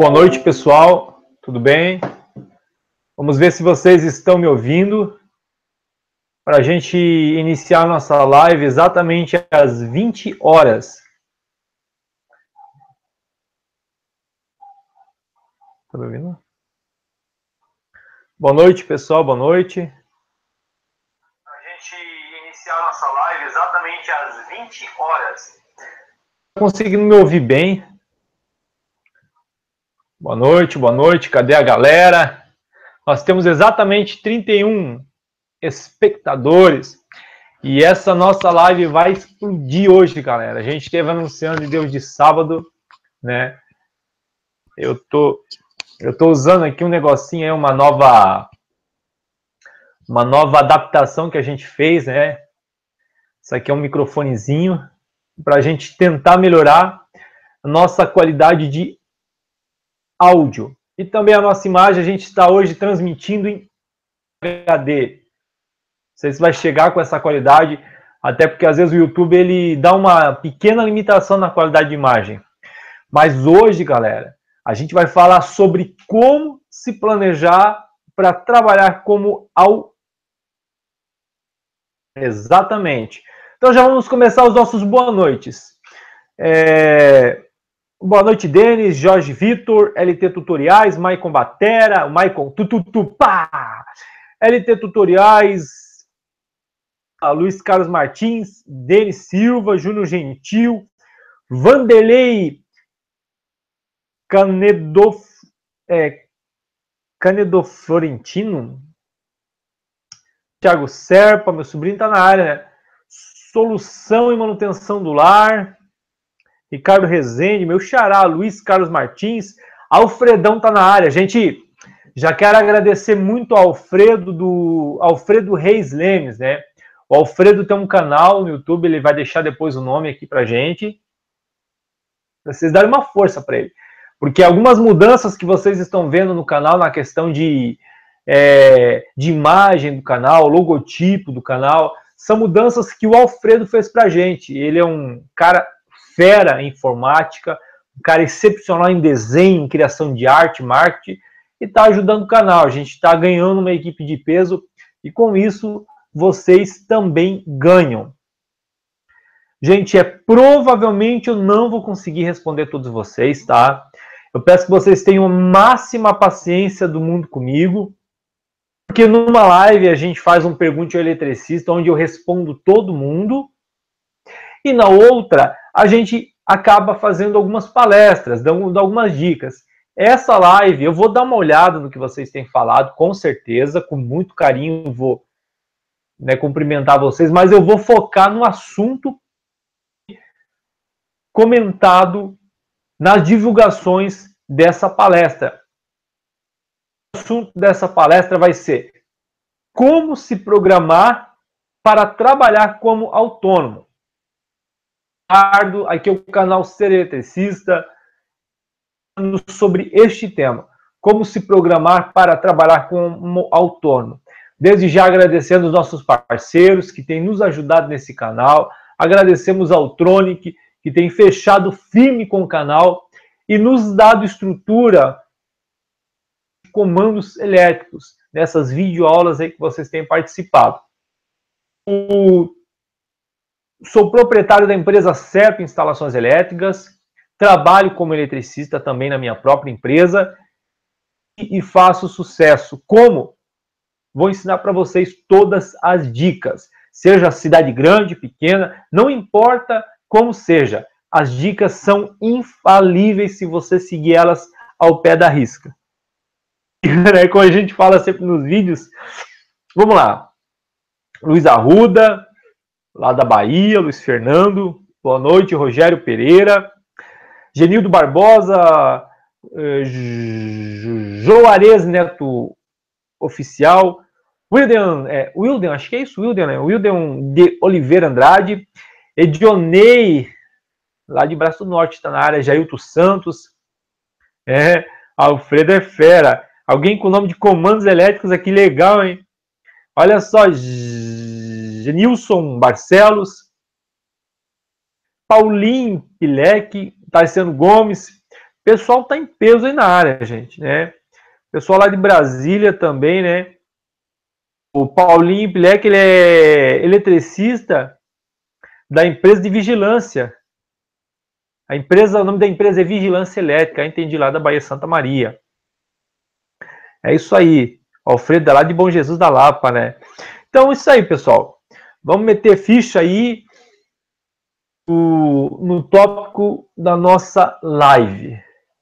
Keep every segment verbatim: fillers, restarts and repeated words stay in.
Boa noite, pessoal. Tudo bem? Vamos ver se vocês estão me ouvindo para a gente iniciar nossa live exatamente às vinte horas. Tá me ouvindo? Boa noite, pessoal. Boa noite. Para a gente iniciar nossa live exatamente às vinte horas. Tá conseguindo me ouvir bem? Boa noite, boa noite. Cadê a galera? Nós temos exatamente trinta e um espectadores. E essa nossa live vai explodir hoje, galera. A gente esteve anunciando em Deus de sábado, né? Eu tô, eu tô usando aqui um negocinho, aí, uma nova, uma nova adaptação que a gente fez, né? Isso aqui é um microfonezinho para a gente tentar melhorar a nossa qualidade de áudio. E também a nossa imagem, a gente está hoje transmitindo em H D. Não sei se vai chegar com essa qualidade, até porque às vezes o YouTube ele dá uma pequena limitação na qualidade de imagem. Mas hoje, galera, a gente vai falar sobre como se planejar para trabalhar como ao... Exatamente. Então já vamos começar os nossos boa noites. É... Boa noite, Denis, Jorge Vitor, L T Tutoriais, Maicon Batera, Maicon Tututupá, L T Tutoriais, Luiz Carlos Martins, Denis Silva, Júnior Gentil, Vanderlei Canedo, é, Canedo Florentino, Thiago Serpa, meu sobrinho está na área, né? Solução e manutenção do lar, Ricardo Rezende, meu xará, Luiz Carlos Martins, Alfredão tá na área. Gente, já quero agradecer muito ao Alfredo do Alfredo Reis Lemes, né? O Alfredo tem um canal no YouTube, ele vai deixar depois o nome aqui pra gente. Vocês darem uma força para ele. Porque algumas mudanças que vocês estão vendo no canal, na questão de, é, de imagem do canal, logotipo do canal, são mudanças que o Alfredo fez pra gente. Ele é um cara fera em informática, um cara excepcional em desenho, em criação de arte, marketing, e está ajudando o canal. A gente está ganhando uma equipe de peso e com isso vocês também ganham. Gente, é provavelmente eu não vou conseguir responder todos vocês, tá? Eu peço que vocês tenham a máxima paciência do mundo comigo, porque numa live a gente faz um Pergunte ao Eletricista, onde eu respondo todo mundo, e na outra a gente acaba fazendo algumas palestras, dando algumas dicas. Essa live, eu vou dar uma olhada no que vocês têm falado, com certeza, com muito carinho, vou, né, cumprimentar vocês, mas eu vou focar no assunto comentado nas divulgações dessa palestra. O assunto dessa palestra vai ser como se programar para trabalhar como autônomo. Aqui é o canal Ser Eletricista, sobre este tema, como se programar para trabalhar como autônomo. Desde já agradecendo os nossos parceiros que têm nos ajudado nesse canal, agradecemos ao Tronic, que tem fechado firme com o canal e nos dado estrutura de comandos elétricos, nessas videoaulas aí que vocês têm participado. O Sou proprietário da empresa Certo Instalações Elétricas, trabalho como eletricista também na minha própria empresa e, e faço sucesso. Como? Vou ensinar para vocês todas as dicas. Seja cidade grande, pequena, não importa como seja. As dicas são infalíveis se você seguir elas ao pé da risca. Como a gente fala sempre nos vídeos. Vamos lá. Luiz Arruda, lá da Bahia, Luiz Fernando, boa noite, Rogério Pereira, Genildo Barbosa, eh, Joarez Neto Oficial, Wilden, é, Wilden, acho que é isso, Wilden, né? Wilden de Oliveira Andrade, Edionei, lá de Braço do Norte, está na área, Jailton Santos, é, Alfredo é fera, alguém com o nome de comandos elétricos aqui, legal, hein? Olha só, Nilson Barcelos, Paulinho Pilec, Tarciano Gomes, pessoal tá em peso aí na área, gente, né? Pessoal lá de Brasília também, né? O Paulinho Pilek, ele é eletricista da empresa de vigilância. A empresa, o nome da empresa é Vigilância Elétrica, entendi, lá da Bahia Santa Maria. É isso aí. Alfredo é lá de Bom Jesus da Lapa, né? Então, isso aí, pessoal. Vamos meter ficha aí no, no tópico da nossa live.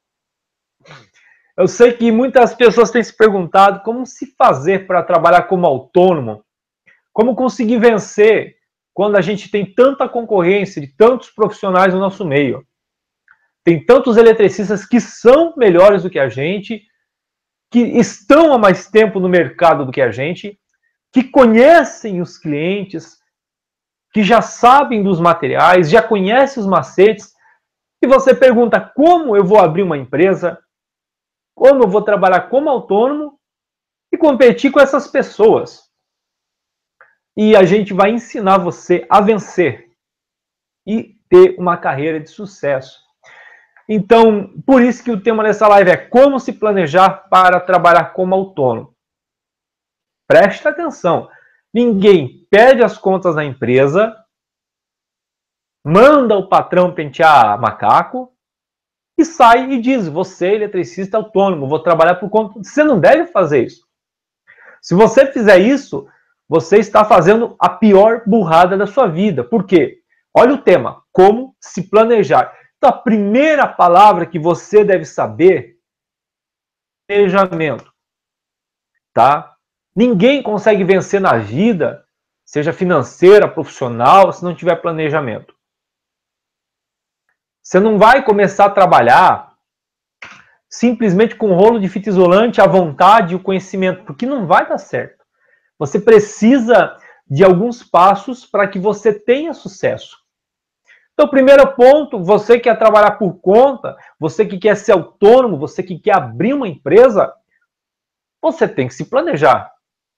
Eu sei que muitas pessoas têm se perguntado como se fazer para trabalhar como autônomo, como conseguir vencer quando a gente tem tanta concorrência de tantos profissionais no nosso meio. Tem tantos eletricistas que são melhores do que a gente, que estão há mais tempo no mercado do que a gente, que conhecem os clientes, que já sabem dos materiais, já conhecem os macetes, e você pergunta como eu vou abrir uma empresa, como eu vou trabalhar como autônomo e competir com essas pessoas. E a gente vai ensinar você a vencer e ter uma carreira de sucesso. Então, por isso que o tema dessa live é como se planejar para trabalhar como autônomo. Preste atenção. Ninguém pede as contas da empresa, manda o patrão pentear macaco e sai e diz, você, eletricista autônomo, vou trabalhar por conta... Você não deve fazer isso. Se você fizer isso, você está fazendo a pior burrada da sua vida. Por quê? Olha o tema, como se planejar. Então, a primeira palavra que você deve saber é planejamento. Tá? Ninguém consegue vencer na vida, seja financeira, profissional, se não tiver planejamento. Você não vai começar a trabalhar simplesmente com um rolo de fita isolante, a vontade e o conhecimento, porque não vai dar certo. Você precisa de alguns passos para que você tenha sucesso. Então, primeiro ponto, você que quer trabalhar por conta, você que quer ser autônomo, você que quer abrir uma empresa, você tem que se planejar.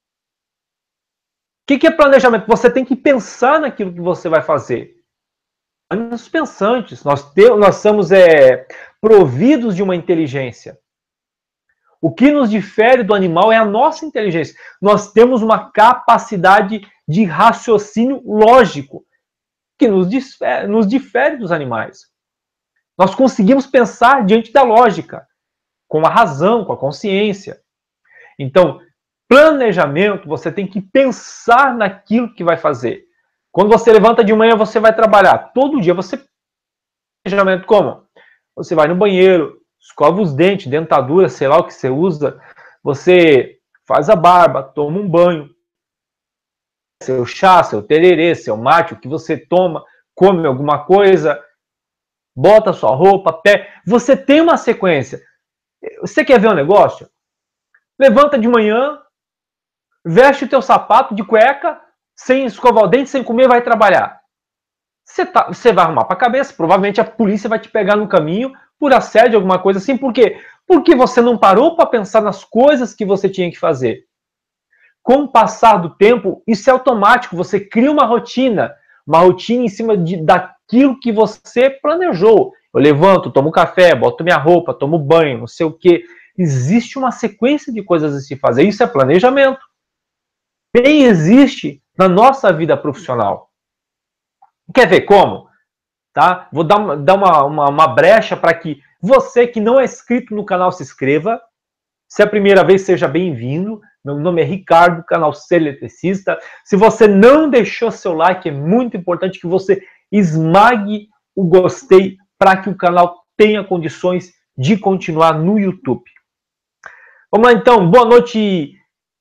O que é planejamento? Você tem que pensar naquilo que você vai fazer. Animais pensantes, nós, temos, nós somos é, providos de uma inteligência. O que nos difere do animal é a nossa inteligência. Nós temos uma capacidade de raciocínio lógico que nos difere, nos difere dos animais. Nós conseguimos pensar diante da lógica, com a razão, com a consciência. Então, planejamento, você tem que pensar naquilo que vai fazer. Quando você levanta de manhã, você vai trabalhar. Todo dia você... Planejamento como? Você vai no banheiro, escova os dentes, dentadura, sei lá o que você usa. Você faz a barba, toma um banho. Seu chá, seu tererê, seu mate, o que você toma, come alguma coisa, bota sua roupa, pé. Você tem uma sequência. Você quer ver um negócio? Levanta de manhã, veste o teu sapato de cueca, sem escovar o dente, sem comer, vai trabalhar. Você, tá, você vai arrumar para a cabeça, provavelmente a polícia vai te pegar no caminho por assédio, alguma coisa assim. Por quê? Porque você não parou para pensar nas coisas que você tinha que fazer. Com o passar do tempo, isso é automático, você cria uma rotina, uma rotina em cima de, daquilo que você planejou. Eu levanto, tomo café, boto minha roupa, tomo banho, não sei o quê. Existe uma sequência de coisas a se fazer, isso é planejamento. Bem existe na nossa vida profissional. Quer ver como? Tá? Vou dar, uma, dar uma, uma, uma brecha para que você que não é inscrito no canal se inscreva. Se é a primeira vez, seja bem-vindo. Meu nome é Ricardo, canal Ser Eletricista. Se você não deixou seu like, é muito importante que você esmague o gostei para que o canal tenha condições de continuar no YouTube. Vamos lá então, boa noite,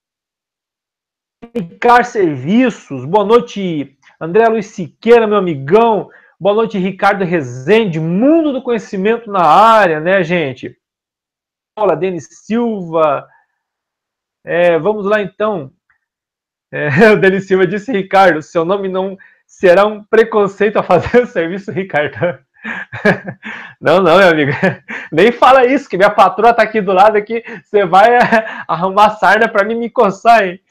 Ricardo Serviços, boa noite, André Luiz Siqueira, meu amigão, boa noite, Ricardo Rezende, Mundo do Conhecimento na área, né, gente? Olá, Denis Silva, é, vamos lá então. É, o Denis Silva disse, Ricardo, seu nome não será um preconceito a fazer o serviço, Ricardo. Não, não, meu amigo, nem fala isso, que minha patroa tá aqui do lado, aqui, você vai arrumar sarna para mim me coçar, hein?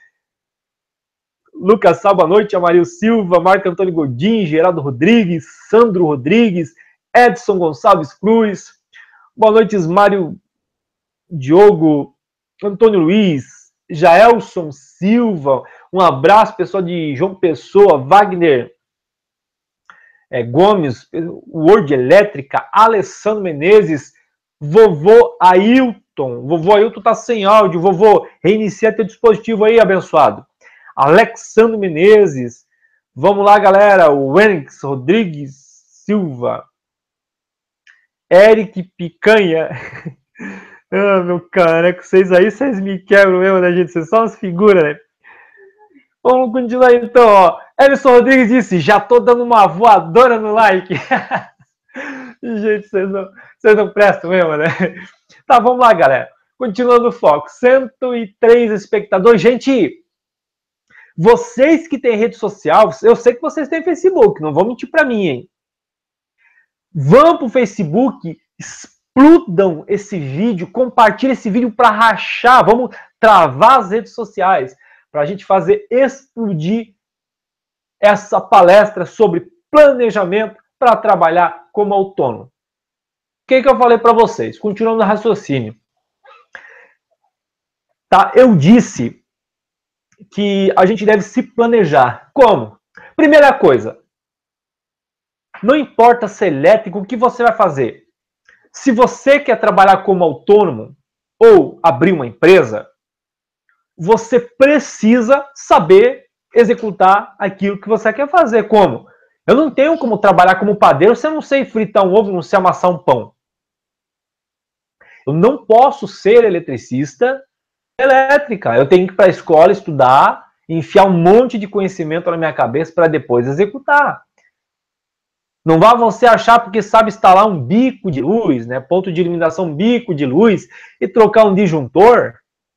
Lucas Sá, boa noite, Amarildo Silva, Marco Antônio Godin, Geraldo Rodrigues, Sandro Rodrigues, Edson Gonçalves Cruz, Boa noite, Mário, Diogo, Antônio Luiz, Jaelson Silva. Um abraço, pessoal de João Pessoa, Wagner é, Gomes, Word Elétrica, Alessandro Menezes, vovô Ailton. Vovô Ailton tá sem áudio. Vovô, reinicia teu dispositivo aí, abençoado. Alexandre Menezes. Vamos lá, galera. O Wenix Rodrigues Silva. Eric Picanha. Ah, meu caneco, vocês aí, vocês me quebram mesmo, né, gente? Vocês são umas figuras, né? Vamos continuar então, ó. Emerson Rodrigues disse, já tô dando uma voadora no like. Gente, vocês não, vocês não prestam mesmo, né? Tá, vamos lá, galera. Continuando o foco. cento e três espectadores. Gente, vocês que têm rede social, eu sei que vocês têm Facebook, não vão mentir pra mim, hein? Vão pro Facebook, explodam esse vídeo, compartilhem esse vídeo para rachar, vamos travar as redes sociais, para a gente fazer explodir essa palestra sobre planejamento para trabalhar como autônomo. O que, que eu falei para vocês? Continuando o raciocínio. Tá? Eu disse que a gente deve se planejar. Como? Primeira coisa, não importa ser elétrico, o que você vai fazer? Se você quer trabalhar como autônomo ou abrir uma empresa, você precisa saber executar aquilo que você quer fazer. Como? Eu não tenho como trabalhar como padeiro se eu não sei fritar um ovo, não sei amassar um pão. Eu não posso ser eletricista elétrica. Eu tenho que ir para a escola estudar, enfiar um monte de conhecimento na minha cabeça para depois executar. Não vá você achar porque sabe instalar um bico de luz, né? Ponto de iluminação, bico de luz, e trocar um disjuntor,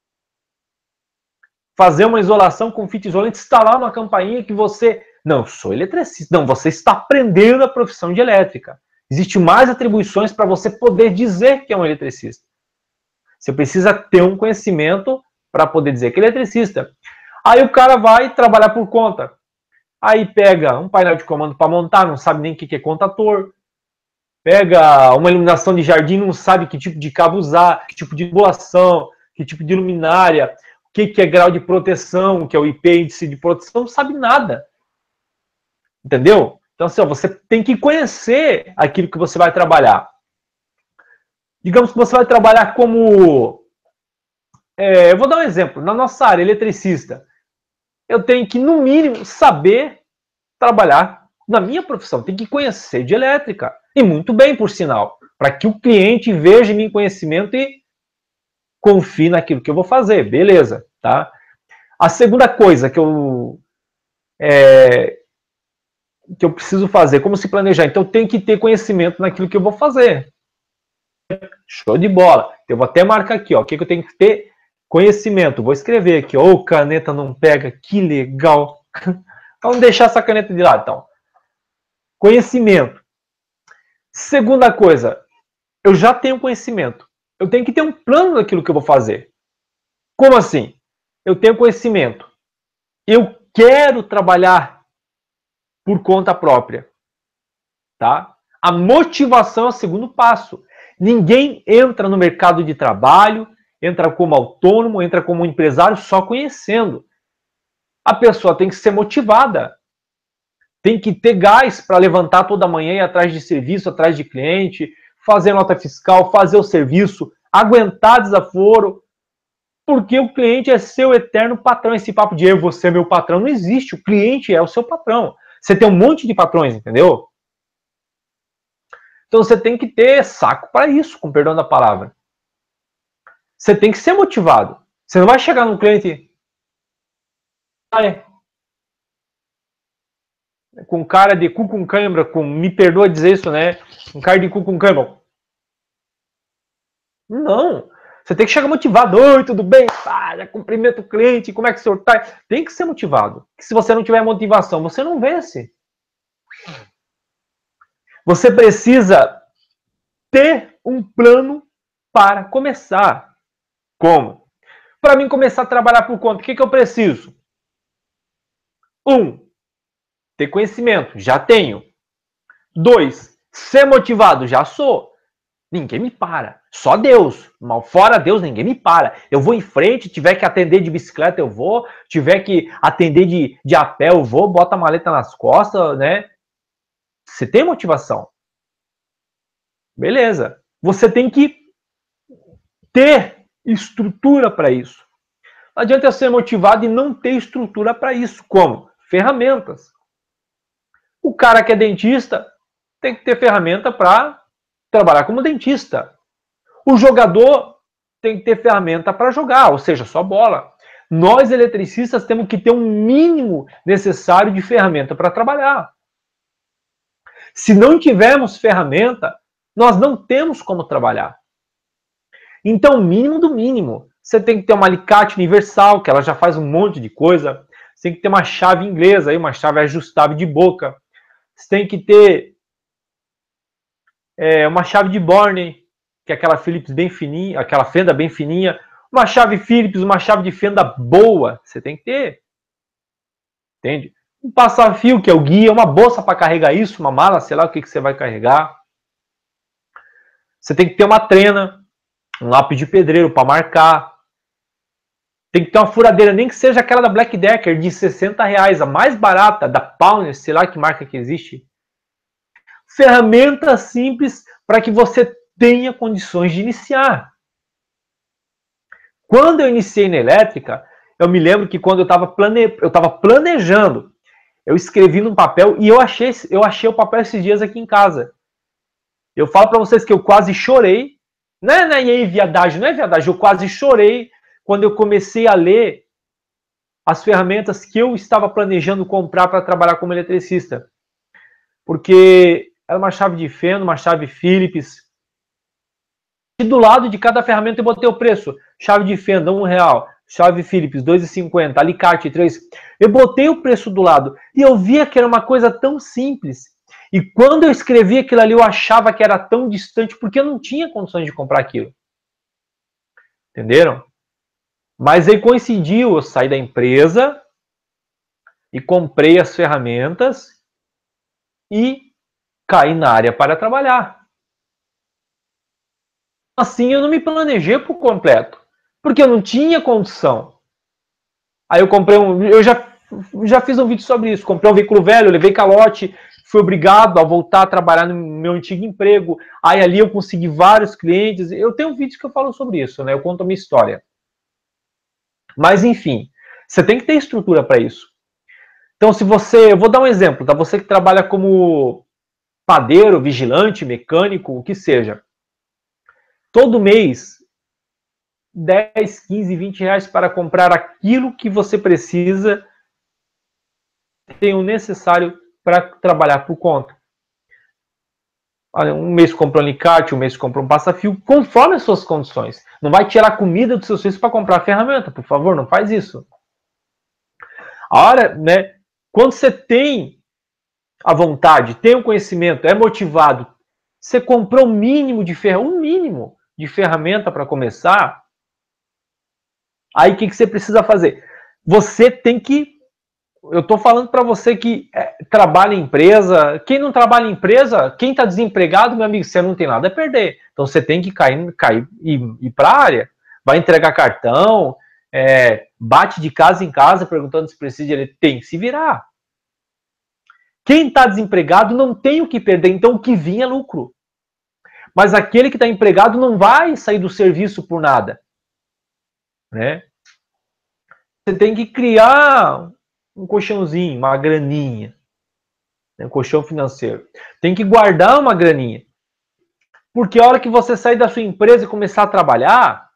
fazer uma isolação com fita isolante, instalar uma campainha que você... Não, eu sou eletricista. Não, você está aprendendo a profissão de elétrica. Existem mais atribuições para você poder dizer que é um eletricista. Você precisa ter um conhecimento para poder dizer que é eletricista. Aí o cara vai trabalhar por conta. Aí pega um painel de comando para montar, não sabe nem o que é contator. Pega uma iluminação de jardim, não sabe que tipo de cabo usar, que tipo de tubulação, que tipo de luminária, o que é grau de proteção, que é o I P, índice de proteção, não sabe nada. Entendeu? Então, assim, ó, você tem que conhecer aquilo que você vai trabalhar. Digamos que você vai trabalhar como... É, eu vou dar um exemplo. Na nossa área, eletricista, eu tenho que, no mínimo, saber trabalhar na minha profissão. Tem que conhecer de elétrica. E muito bem, por sinal. Para que o cliente veja meu conhecimento e confie naquilo que eu vou fazer. Beleza, tá? A segunda coisa que eu... É, que eu preciso fazer, como se planejar. Então, eu tenho que ter conhecimento naquilo que eu vou fazer. Show de bola. Eu vou até marcar aqui, ó. O que, que eu tenho que ter? Conhecimento. Vou escrever aqui, ó. Oh, caneta não pega. Que legal. Vamos deixar essa caneta de lado, então. Conhecimento. Segunda coisa. Eu já tenho conhecimento. Eu tenho que ter um plano daquilo que eu vou fazer. Como assim? Eu tenho conhecimento. Eu quero trabalhar por conta própria, tá? A motivação é o segundo passo. Ninguém entra no mercado de trabalho, entra como autônomo, entra como empresário só conhecendo. A pessoa tem que ser motivada, tem que ter gás para levantar toda manhã e ir atrás de serviço, atrás de cliente, fazer nota fiscal, fazer o serviço, aguentar desaforo, porque o cliente é seu eterno patrão. Esse papo de eu, você é meu patrão, não existe. O cliente é o seu patrão. Você tem um monte de patrões, entendeu? Então você tem que ter saco para isso, com perdão da palavra. Você tem que ser motivado. Você não vai chegar no cliente ai, com cara de cu com cãibra, com, me perdoa dizer isso, né? Com cara de cu com cãibra. Não. Você tem que chegar motivado. Oi, tudo bem? Ah, já cumprimento o cliente, como é que o senhor tá? Tem que ser motivado. Se você não tiver motivação, você não vence. Você precisa ter um plano para começar. Como? Para mim começar a trabalhar por conta, o que, que eu preciso? Um, ter conhecimento. Já tenho. Dois, ser motivado. Já sou. Ninguém me para. Só Deus. Mal fora Deus, ninguém me para. Eu vou em frente, tiver que atender de bicicleta, eu vou. Tiver que atender de, de a pé, eu vou. Bota a maleta nas costas, né? Você tem motivação. Beleza. Você tem que ter estrutura para isso. Não adianta eu ser motivado e não ter estrutura para isso. Como? Ferramentas. O cara que é dentista tem que ter ferramenta para trabalhar como dentista. O jogador tem que ter ferramenta para jogar, ou seja, só bola. Nós, eletricistas, temos que ter um mínimo necessário de ferramenta para trabalhar. Se não tivermos ferramenta, nós não temos como trabalhar. Então, mínimo do mínimo. Você tem que ter uma alicate universal, que ela já faz um monte de coisa. Você tem que ter uma chave inglesa, aí, uma chave ajustável de boca. Você tem que ter é, uma chave de Borne, que é aquela Phillips bem fininha, aquela fenda bem fininha. Uma chave Phillips, uma chave de fenda boa. Você tem que ter. Entende? Um passa-fio, que é o guia, uma bolsa para carregar isso, uma mala, sei lá o que, que você vai carregar. Você tem que ter uma trena, um lápis de pedreiro para marcar. Tem que ter uma furadeira, nem que seja aquela da Black Decker, de sessenta reais, a mais barata, da Pioneer, sei lá que marca que existe. Ferramenta simples para que você tenha condições de iniciar. Quando eu iniciei na elétrica, eu me lembro que quando eu estava plane... eu estava planejando, eu escrevi num papel e eu achei, eu achei o papel esses dias aqui em casa. Eu falo para vocês que eu quase chorei. Não é, não é viadagem, não é viadagem, eu quase chorei quando eu comecei a ler as ferramentas que eu estava planejando comprar para trabalhar como eletricista. Porque era uma chave de feno, uma chave Phillips. E do lado de cada ferramenta eu botei o preço. Chave de fenda, um real. Chave Phillips, dois reais e cinquenta centavos. Alicate, três. Eu botei o preço do lado. E eu via que era uma coisa tão simples. E quando eu escrevi aquilo ali, eu achava que era tão distante, porque eu não tinha condições de comprar aquilo. Entenderam? Mas aí coincidiu, eu saí da empresa e comprei as ferramentas e caí na área para trabalhar. Assim eu não me planejei por completo, porque eu não tinha condição. Aí eu comprei um, eu já, já fiz um vídeo sobre isso, comprei um veículo velho, levei calote, fui obrigado a voltar a trabalhar no meu antigo emprego, aí ali eu consegui vários clientes, eu tenho um vídeo que eu falo sobre isso, né? Eu conto a minha história. Mas enfim, você tem que ter estrutura para isso. Então se você, eu vou dar um exemplo, tá? Você que trabalha como padeiro, vigilante, mecânico, o que seja. Todo mês, dez, quinze, vinte reais para comprar aquilo que você precisa, tem o necessário para trabalhar por conta. Um mês compra um alicate, um mês compra um passa-fio, conforme as suas condições. Não vai tirar comida dos seus filhos para comprar a ferramenta, por favor, não faz isso. A hora, né, quando você tem a vontade, tem o conhecimento, é motivado, você comprou um mínimo de ferramenta, um mínimo de ferramenta para começar, aí o que, que você precisa fazer? Você tem que, eu estou falando para você que é, trabalha em empresa, quem não trabalha em empresa, quem está desempregado, meu amigo, você não tem nada a perder. Então você tem que cair, cair e ir para a área, vai entregar cartão, é, bate de casa em casa perguntando se precisa, ele tem que se virar. Quem está desempregado não tem o que perder, então o que vinha é lucro. Mas aquele que está empregado não vai sair do serviço por nada. Né? Você tem que criar um colchãozinho, uma graninha. Né? Um colchão financeiro. Tem que guardar uma graninha. Porque a hora que você sair da sua empresa e começar a trabalhar,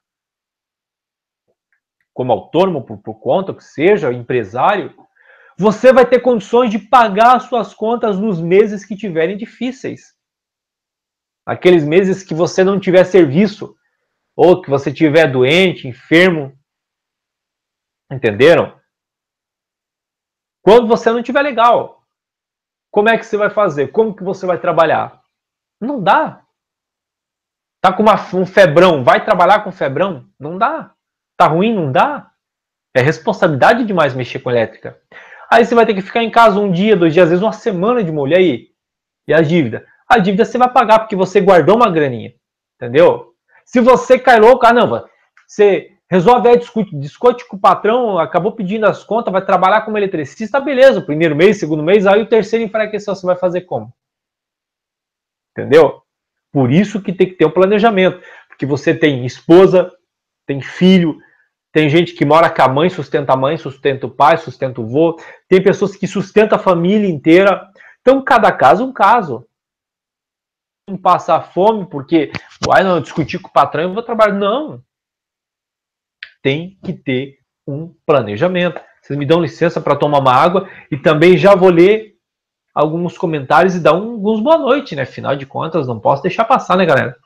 como autônomo, por, por conta, que seja, empresário, você vai ter condições de pagar as suas contas nos meses que tiverem difíceis. Aqueles meses que você não tiver serviço, ou que você estiver doente, enfermo. Entenderam? Quando você não estiver legal, como é que você vai fazer? Como que você vai trabalhar? Não dá. Tá com uma, um febrão, vai trabalhar com febrão? Não dá. Tá ruim? Não dá. É responsabilidade demais mexer com elétrica. Aí você vai ter que ficar em casa um dia, dois dias, às vezes uma semana de molho. E aí? E a dívida? A dívida você vai pagar porque você guardou uma graninha. Entendeu? Se você cai louco, ah, não, você resolve aí, discute, discute com o patrão, acabou pedindo as contas, vai trabalhar como eletricista, beleza, o primeiro mês, segundo mês, aí o terceiro enfraqueceu, você vai fazer como? Entendeu? Por isso que tem que ter um planejamento, porque você tem esposa, tem filho, tem gente que mora com a mãe, sustenta a mãe, sustenta o pai, sustenta o vô, tem pessoas que sustentam a família inteira, então cada caso é um caso. Não passar fome porque, ai não, eu discuti com o patrão e vou trabalhar, não. Tem que ter um planejamento. Vocês me dão licença para tomar uma água e também já vou ler alguns comentários e dar um, alguns boa noite, né? Afinal de contas, não posso deixar passar, né, galera?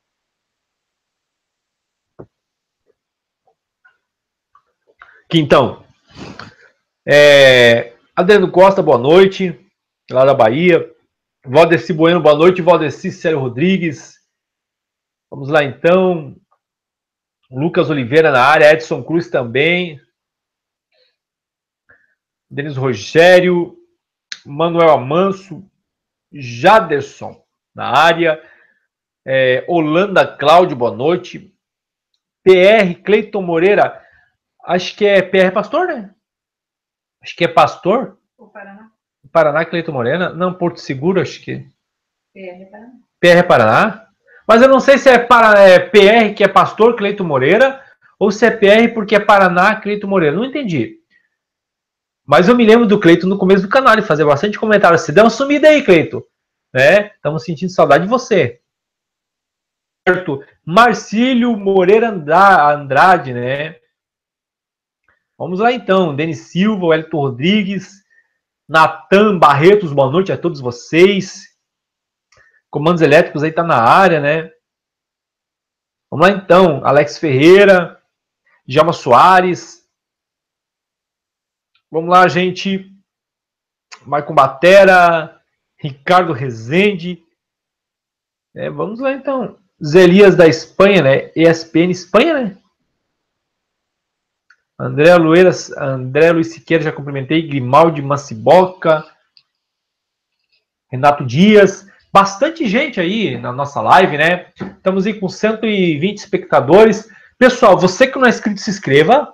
Que então, é, Adriano Costa, boa noite, lá da Bahia. Valdeci Bueno, boa noite. Valdeci Célio Rodrigues. Vamos lá, então. Lucas Oliveira na área, Edson Cruz também. Denis Rogério, Manuel Amanso, Jaderson na área. É, Holanda Cláudio, boa noite. P R, Cleiton Moreira, acho que é P R Pastor, né? Acho que é Pastor. O Paraná. Paraná, Cleiton Moreira. Não, Porto Seguro, acho que. P R Paraná. P R Paraná. Mas eu não sei se é, para, é P R que é Pastor Cleiton Moreira ou se é P R porque é Paraná Cleiton Moreira. Não entendi. Mas eu me lembro do Cleiton no começo do canal, ele fazia bastante comentário. Se deu uma sumida aí, Cleiton. Né? Estamos sentindo saudade de você. Certo. Marcílio Moreira Andrade, né? Vamos lá então. Denis Silva, Wellington Rodrigues, Natan Barretos, boa noite a todos vocês. Comandos elétricos aí tá na área, né? Vamos lá então. Alex Ferreira, Djalma Soares. Vamos lá, gente. Maicon Batera, Ricardo Rezende. É, vamos lá então. Zelias da Espanha, né? E S P N Espanha, né? André Lueiras, André Luiz Siqueira, já cumprimentei. Grimaldi Maciboca. Renato Dias. Bastante gente aí na nossa live, né? Estamos aí com cento e vinte espectadores. Pessoal, você que não é inscrito, se inscreva.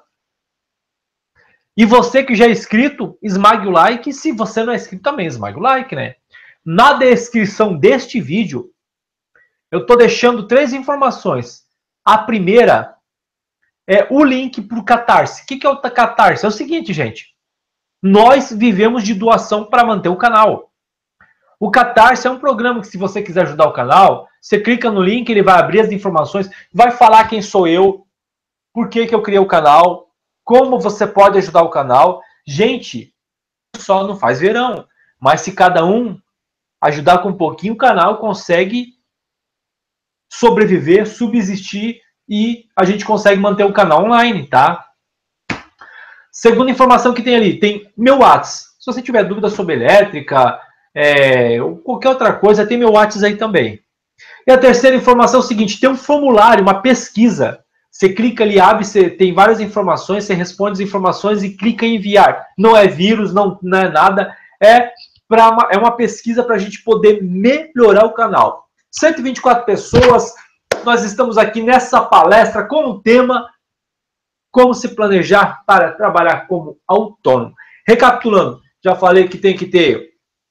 E você que já é inscrito, esmague o like. Se você não é inscrito, também esmague o like, né? Na descrição deste vídeo, eu estou deixando três informações. A primeira é o link para o Catarse. O que é o Catarse? É o seguinte, gente. Nós vivemos de doação para manter o canal. O Catarse é um programa que, se você quiser ajudar o canal, você clica no link, ele vai abrir as informações, vai falar quem sou eu, por que, que eu criei o canal, como você pode ajudar o canal. Gente, só não faz verão, mas se cada um ajudar com um pouquinho, o canal consegue sobreviver, subsistir e a gente consegue manter o canal online, tá? Segunda informação que tem ali, tem meu WhatsApp. Se você tiver dúvida sobre elétrica, é, ou qualquer outra coisa, tem meu WhatsApp aí também. E a terceira informação é o seguinte, tem um formulário, uma pesquisa. Você clica ali, abre, você tem várias informações, você responde as informações e clica em enviar. Não é vírus, não, não é nada, é, pra uma, é uma pesquisa para a gente poder melhorar o canal. cento e vinte e quatro pessoas, nós estamos aqui nessa palestra com o tema como se planejar para trabalhar como autônomo. Recapitulando, já falei que tem que ter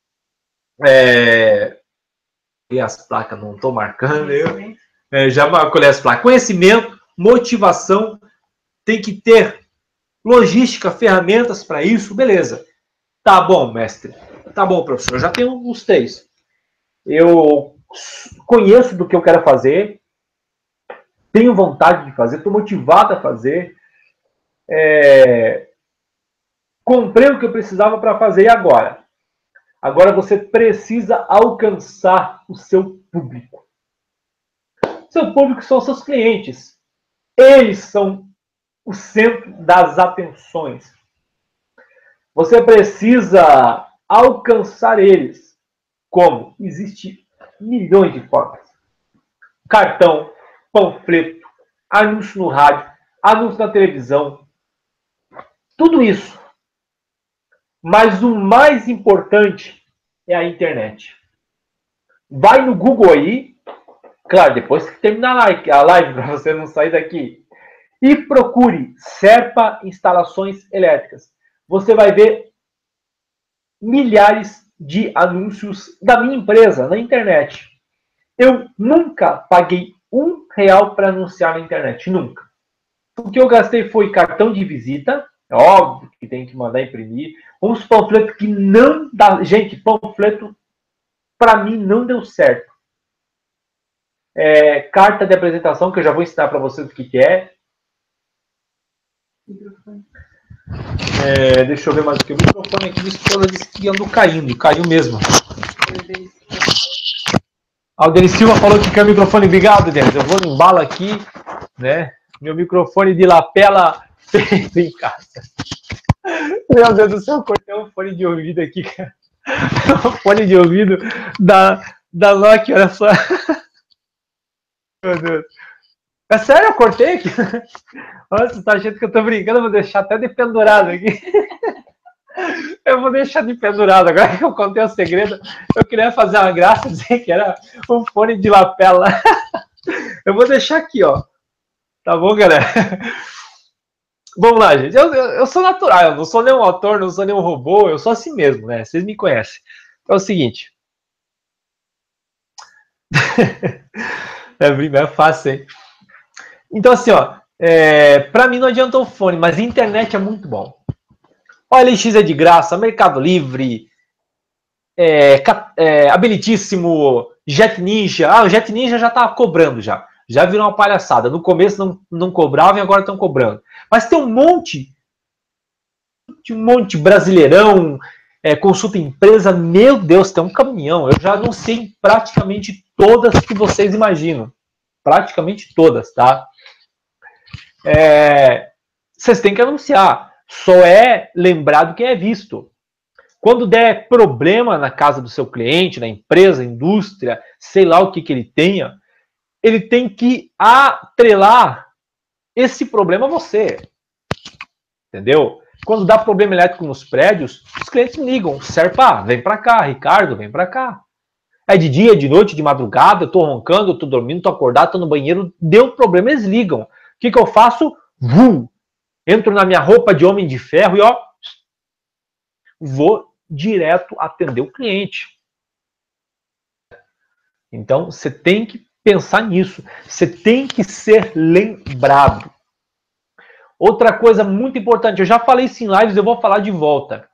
é, e as placas não estou marcando, eu é, já marcou as placas. Conhecimento, motivação, tem que ter logística, ferramentas para isso, beleza. Tá bom, mestre. Tá bom, professor, já tenho os três. Eu conheço do que eu quero fazer, tenho vontade de fazer, estou motivado a fazer, é, comprei o que eu precisava para fazer e agora? Agora você precisa alcançar o seu público. Seu público são seus clientes. Eles são o centro das atenções. Você precisa alcançar eles. Como? Existem milhões de formas. Cartão, panfleto, anúncio no rádio, anúncio na televisão. Tudo isso. Mas o mais importante é a internet. Vai no Google aí Claro, depois que terminar a live, para você não sair daqui. E procure Serpa Instalações Elétricas. Você vai ver milhares de anúncios da minha empresa na internet. Eu nunca paguei um real para anunciar na internet, nunca. O que eu gastei foi cartão de visita, é óbvio que tem que mandar imprimir, uns panfletos que não dá... Gente, panfleto para mim não deu certo. É, carta de apresentação, que eu já vou ensinar para vocês o que, que é. é. Deixa eu ver mais o que. O microfone aqui, minha esposa disse que andou caindo, caiu mesmo. Ah, o Denis Silva falou que quer o microfone. Obrigado, Denis. Eu vou no embalo aqui, né? Meu microfone de lapela feito em casa. Meu Deus do céu, eu cortei um fone de ouvido aqui, cara. Um fone de ouvido da, da Nokia, olha só. Meu Deus. É sério, eu cortei aqui? Olha, você tá achando que eu tô brincando, eu vou deixar até de pendurado aqui. Eu vou deixar de pendurado. Agora que eu contei o segredo, eu queria fazer uma graça, dizer que era um fone de lapela. Eu vou deixar aqui, ó. Tá bom, galera? Vamos lá, gente. Eu, eu, eu sou natural, eu não sou nenhum ator, não sou nenhum robô, eu sou assim mesmo, né? Vocês me conhecem. É o seguinte. É, é fácil, hein? Então, assim, ó. É, pra mim não adianta o fone, mas a internet é muito bom. O L X é de graça, Mercado Livre, é, é, habilitíssimo, Jet Ninja. Ah, o Jet Ninja já tá cobrando já. Já virou uma palhaçada. No começo não, não cobravam e agora estão cobrando. Mas tem um monte, um monte brasileirão, é, consulta empresa. Meu Deus, tem um caminhão. Eu já não sei praticamente todas que vocês imaginam. Praticamente todas, tá? É, vocês têm que anunciar. Só é lembrado quem é visto. Quando der problema na casa do seu cliente, na empresa, indústria, sei lá o que, que ele tenha, ele tem que atrelar esse problema a você. Entendeu? Quando dá problema elétrico nos prédios, os clientes ligam. Serpa, vem pra cá. Ricardo, vem pra cá. É de dia, de noite, de madrugada, eu tô roncando, eu tô dormindo, tô acordado, tô no banheiro, deu problema, eles ligam. O que, que eu faço? Vum! Entro na minha roupa de homem de ferro e ó, vou direto atender o cliente. Então, você tem que pensar nisso. Você tem que ser lembrado. Outra coisa muito importante, eu já falei isso em lives, eu vou falar de volta.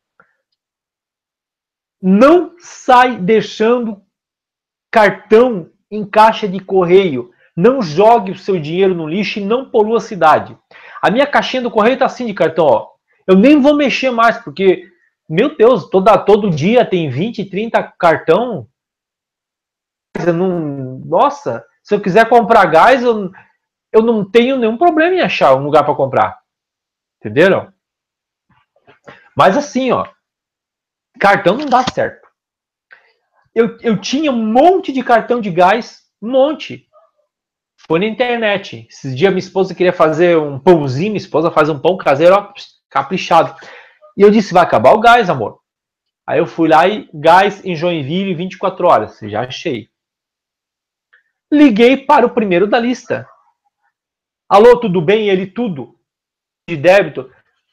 Não sai deixando cartão em caixa de correio. Não jogue o seu dinheiro no lixo e não polua a cidade. A minha caixinha do correio tá assim de cartão, ó. Eu nem vou mexer mais, porque, meu Deus, toda, todo dia tem vinte, trinta cartão. Eu não, nossa, se eu quiser comprar gás, eu, eu não tenho nenhum problema em achar um lugar para comprar. Entenderam? Mas assim, ó, cartão não dá certo. Eu, eu tinha um monte de cartão de gás, um monte. Foi na internet. Esses dias minha esposa queria fazer um pãozinho, minha esposa faz um pão caseiro, ó, caprichado. E eu disse, vai acabar o gás, amor. Aí eu fui lá e gás em Joinville, vinte e quatro horas. Já achei. Liguei para o primeiro da lista. Alô, tudo bem? Ele tudo. De débito.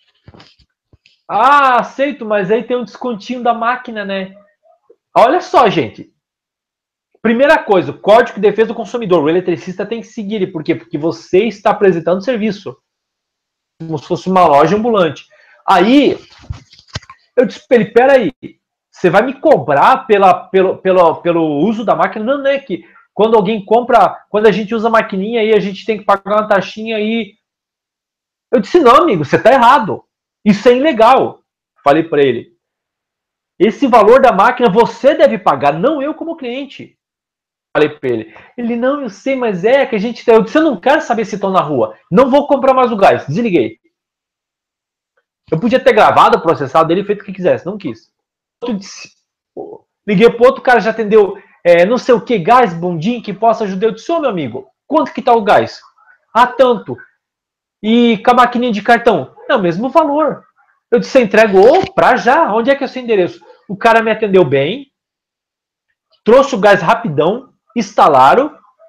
Ah, aceito, mas aí tem um descontinho da máquina, né? Olha só, gente. Primeira coisa, o Código de Defesa do Consumidor. O eletricista tem que seguir. Por quê? Porque você está apresentando serviço. Como se fosse uma loja ambulante. Aí, eu disse para ele, peraí, você vai me cobrar pela, pelo, pelo, pelo uso da máquina? Não, não é que quando alguém compra, quando a gente usa a maquininha aí, a gente tem que pagar uma taxinha aí. Eu disse, não, amigo, você está errado. Isso é ilegal. Falei para ele. Esse valor da máquina você deve pagar, não eu como cliente. Falei para ele. Ele, não, eu sei, mas é que a gente... Eu disse, eu não quero saber se estão na rua. Não vou comprar mais o gás. Desliguei. Eu podia ter gravado, processado ele, feito o que quisesse. Não quis. Eu disse, liguei pro outro, cara já atendeu, é, não sei o que, gás, bondinho, que possa ajudar. Eu disse, ô, meu amigo, quanto que tá o gás? Ah, tanto. E com a maquininha de cartão? É o mesmo valor. Eu disse, você entrega oh, pra já? Onde é que é o seu endereço? O cara me atendeu bem, trouxe o gás rapidão, instalaram,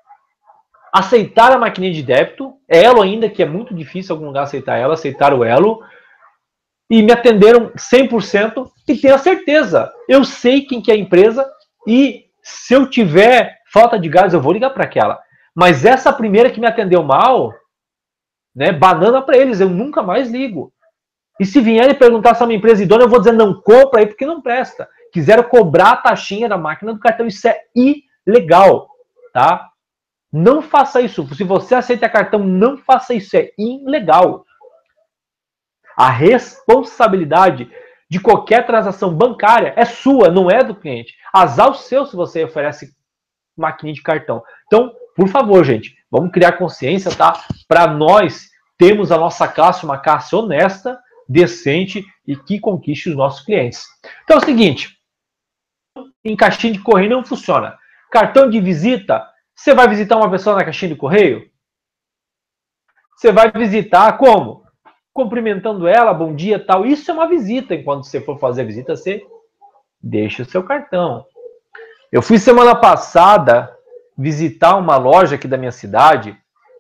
aceitar a maquininha de débito, Elo ainda, que é muito difícil em algum lugar aceitar Elo, aceitar o Elo, e me atenderam cem por cento, e tenho a certeza, eu sei quem que é a empresa, e se eu tiver falta de gás, eu vou ligar para aquela. Mas essa primeira que me atendeu mal, né, banana para eles, eu nunca mais ligo. E se vierem perguntar se é uma empresa idônea, eu vou dizer não compra aí porque não presta. Quiseram cobrar a taxinha da máquina do cartão, isso é ilegal, tá? Não faça isso. Se você aceita cartão, não faça isso, é ilegal. A responsabilidade de qualquer transação bancária é sua, não é do cliente. Azar o seu se você oferece maquininha de cartão. Então, por favor, gente, vamos criar consciência, tá? Para nós termos a nossa classe, uma classe honesta, decente e que conquiste os nossos clientes. Então é o seguinte, em caixinha de correio não funciona. Cartão de visita, você vai visitar uma pessoa na caixinha de correio? Você vai visitar como? Cumprimentando ela, bom dia, tal. Isso é uma visita. Enquanto você for fazer a visita, você deixa o seu cartão. Eu fui semana passada visitar uma loja aqui da minha cidade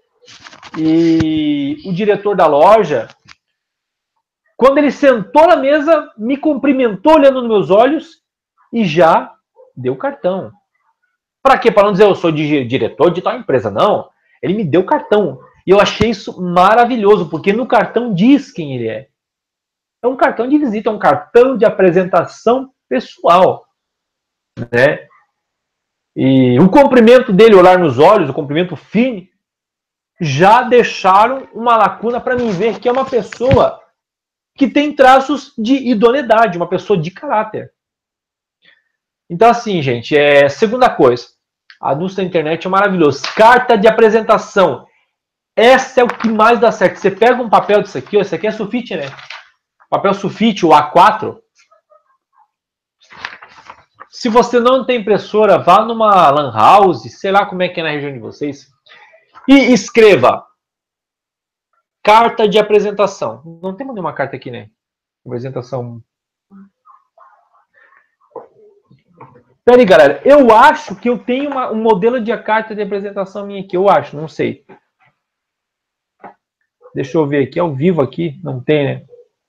e o diretor da loja, quando ele sentou na mesa, me cumprimentou olhando nos meus olhos e já deu cartão. Para quê? Para não dizer eu sou de diretor de tal empresa. Não. Ele me deu cartão. E eu achei isso maravilhoso, porque no cartão diz quem ele é. É um cartão de visita, é um cartão de apresentação pessoal. Né? E o cumprimento dele, olhar nos olhos, o cumprimento firme, já deixaram uma lacuna para mim ver que é uma pessoa que tem traços de idoneidade, uma pessoa de caráter. Então, assim, gente, é segunda coisa, anúncio da internet é maravilhoso. Carta de apresentação. Essa é o que mais dá certo. Você pega um papel disso aqui, ó, esse aqui é sulfite, né? Papel sulfite, o A quatro. Se você não tem impressora, vá numa lan house, sei lá como é que é na região de vocês, e escreva carta de apresentação. Não tem nenhuma carta aqui, né? Apresentação. Peraí, galera. Eu acho que eu tenho uma, um modelo de carta de apresentação minha aqui. Eu acho, não sei. Deixa eu ver aqui. Ao vivo aqui. Não tem, né?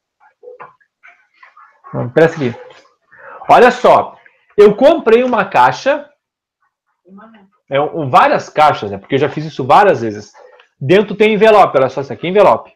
Não, presta aqui. Olha só. Eu comprei uma caixa. É, várias caixas, né? Porque eu já fiz isso várias vezes. Dentro tem envelope. Olha só, isso aqui é envelope.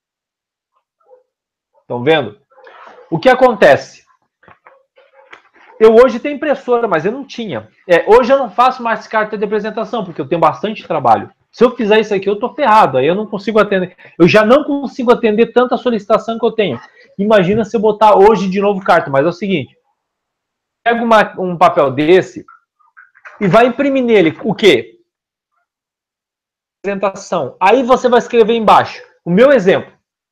Estão vendo? O que acontece? Eu hoje tenho impressora, mas eu não tinha. É, hoje eu não faço mais carta de apresentação, porque eu tenho bastante trabalho. Se eu fizer isso aqui, eu tô ferrado. Aí eu não consigo atender. Eu já não consigo atender tanta solicitação que eu tenho. Imagina se eu botar hoje de novo carta. Mas é o seguinte. Pega uma, um papel desse e vai imprimir nele o quê? Apresentação. Aí você vai escrever embaixo. O meu exemplo.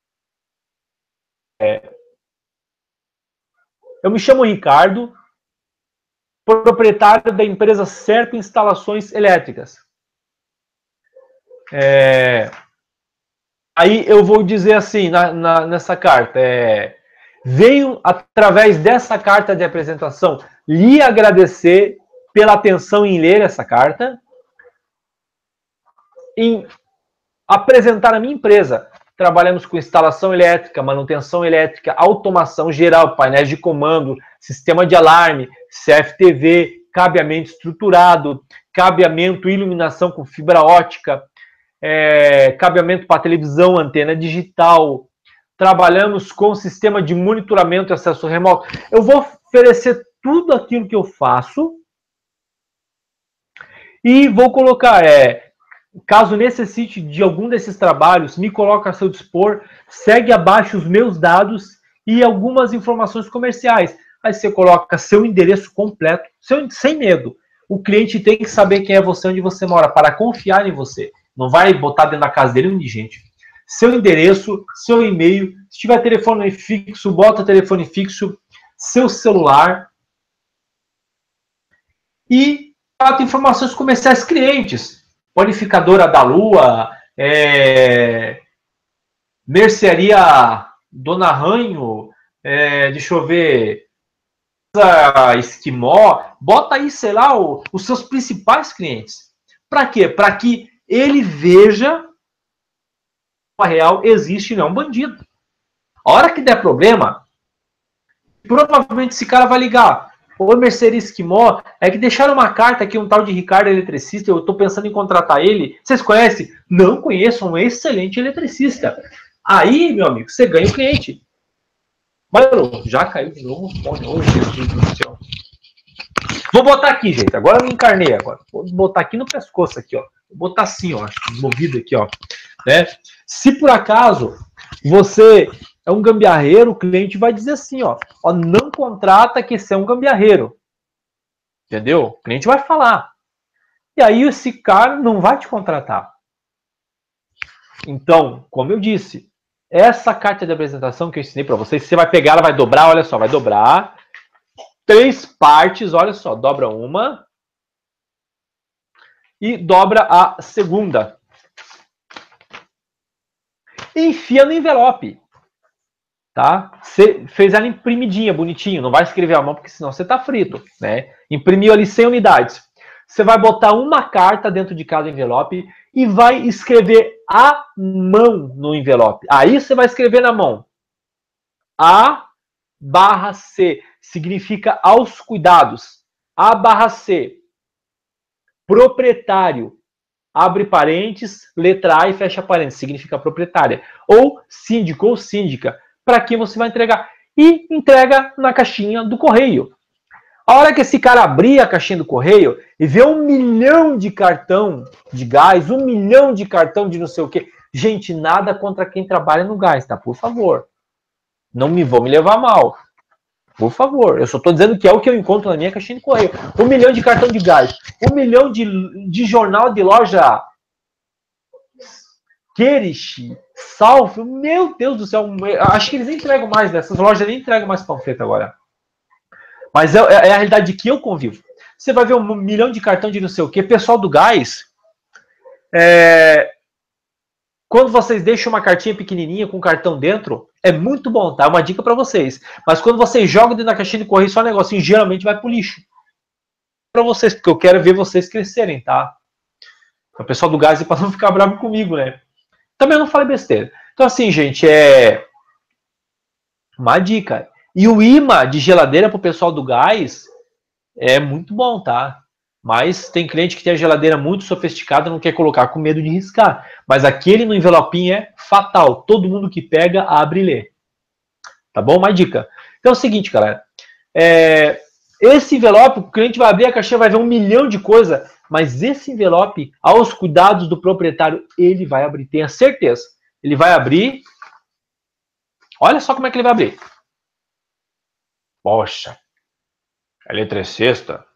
É, eu me chamo Ricardo, proprietário da empresa Serpa Instalações Elétricas. É, aí eu vou dizer assim, na, na, nessa carta, é, venho através dessa carta de apresentação lhe agradecer pela atenção em ler essa carta, em apresentar a minha empresa. Trabalhamos com instalação elétrica, manutenção elétrica, automação geral, painéis de comando, sistema de alarme, C F T V, cabeamento estruturado, cabeamento e iluminação com fibra ótica, é, cabeamento para televisão, antena digital. Trabalhamos com sistema de monitoramento e acesso remoto. Eu vou oferecer tudo aquilo que eu faço e vou colocar... É, caso necessite de algum desses trabalhos, me coloca a seu dispor, segue abaixo os meus dados e algumas informações comerciais. Aí você coloca seu endereço completo, seu, sem medo. O cliente tem que saber quem é você, onde você mora, para confiar em você. Não vai botar dentro da casa dele um indigente. Seu endereço, seu e-mail, se tiver telefone fixo, bota telefone fixo, seu celular e quatro informações comerciais clientes. Panificadora da Lua, é, mercearia Dona Ranho, é, deixa eu ver, Esquimó, bota aí, sei lá, o, os seus principais clientes. Para quê? Para que ele veja que a real existe e não é um bandido. A hora que der problema, provavelmente esse cara vai ligar. Ô, Mercedes Esquimó, é que deixaram uma carta aqui, um tal de Ricardo eletricista, eu tô pensando em contratar ele. Vocês conhecem? Não conheço, um excelente eletricista. Aí, meu amigo, você ganha o cliente. Mas já caiu de novo. Oh, Jesus do céu. Vou botar aqui, gente. Agora eu me encarnei agora. Vou botar aqui no pescoço aqui, ó. Vou botar assim, ó, movido aqui, ó. Né? Se por acaso você é um gambiarreiro, o cliente vai dizer assim, ó, ó, não contrata que você é um gambiarreiro. Entendeu? O cliente vai falar. E aí esse cara não vai te contratar. Então, como eu disse, essa carta de apresentação que eu ensinei para vocês, você vai pegar, ela vai dobrar, olha só, vai dobrar. Três partes, olha só, dobra uma e dobra a segunda. Enfia no envelope. Tá? Você fez ela imprimidinha, bonitinho, não vai escrever a mão porque senão você tá frito, né? Imprimiu ali cem unidades. Você vai botar uma carta dentro de cada envelope e vai escrever a mão no envelope. Aí você vai escrever na mão. A barra C significa aos cuidados. A barra C, proprietário. Abre parênteses, letra A e fecha parênteses, significa proprietária. Ou síndico ou síndica, para quem você vai entregar. E entrega na caixinha do correio. A hora que esse cara abrir a caixinha do correio e ver um milhão de cartão de gás, um milhão de cartão de não sei o quê. Gente, nada contra quem trabalha no gás, tá? Por favor. Não me vou me levar mal. Por favor. Eu só estou dizendo que é o que eu encontro na minha caixinha de correio. Um milhão de cartão de gás. Um milhão de, de jornal de loja Querish, Salve. Meu Deus do céu. Acho que eles nem entregam mais, né? Essas lojas nem entregam mais panfleto agora. Mas é, é a realidade que eu convivo. Você vai ver um milhão de cartão de não sei o quê. Pessoal do gás, é... quando vocês deixam uma cartinha pequenininha com cartão dentro, é muito bom, tá? É uma dica para vocês. Mas quando vocês jogam dentro da caixinha de correio só um negocinho, geralmente vai pro lixo. Para vocês, porque eu quero ver vocês crescerem, tá? O pessoal do gás, para não ficar bravo comigo, né? Também não falei besteira. Então assim, gente, é uma dica. E o imã de geladeira pro pessoal do gás é muito bom, tá? Mas tem cliente que tem a geladeira muito sofisticada, não quer colocar com medo de riscar. Mas aquele no envelopinho é fatal. Todo mundo que pega, abre e lê. Tá bom? Uma dica. Então é o seguinte, galera. É... Esse envelope, o cliente vai abrir a caixinha, vai ver um milhão de coisas. Mas esse envelope, aos cuidados do proprietário, ele vai abrir. Tenha certeza. Ele vai abrir. Olha só como é que ele vai abrir. Poxa. Eletricista.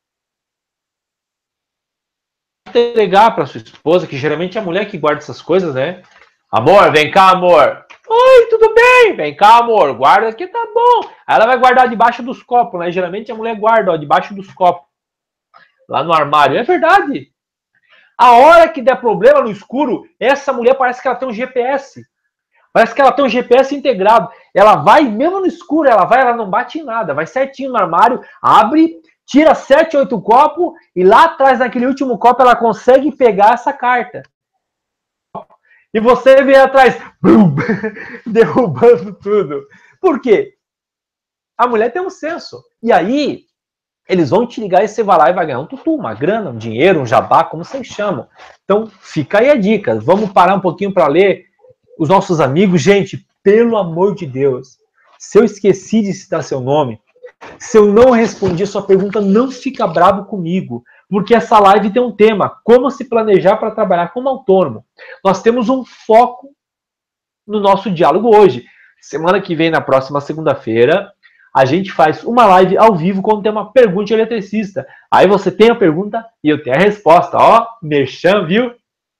Entregar para sua esposa, que geralmente é a mulher que guarda essas coisas, né? Amor, vem cá, amor. Oi, tudo bem? Vem cá, amor. Guarda aqui, tá bom. Aí ela vai guardar debaixo dos copos, né? Geralmente a mulher guarda, ó, debaixo dos copos. Lá no armário. É verdade. A hora que der problema no escuro, essa mulher parece que ela tem um G P S. Parece que ela tem um G P S integrado. Ela vai, mesmo no escuro, ela vai, ela não bate em nada. Vai certinho no armário, abre, tira sete, oito copos e lá atrás, naquele último copo, ela consegue pegar essa carta. E você vem atrás, brum, derrubando tudo. Por quê? A mulher tem um senso. E aí, eles vão te ligar e você vai lá e vai ganhar um tutu, uma grana, um dinheiro, um jabá, como vocês chamam. Então, fica aí a dica. Vamos parar um pouquinho para ler os nossos amigos. Gente, pelo amor de Deus, se eu esqueci de citar seu nome, se eu não respondi a sua pergunta, não fica bravo comigo, porque essa live tem um tema, como se planejar para trabalhar como autônomo. Nós temos um foco no nosso diálogo hoje. Semana que vem, na próxima segunda-feira, a gente faz uma live ao vivo com o tema Pergunte ao Eletricista. Aí você tem a pergunta e eu tenho a resposta. Ó, merchan, viu?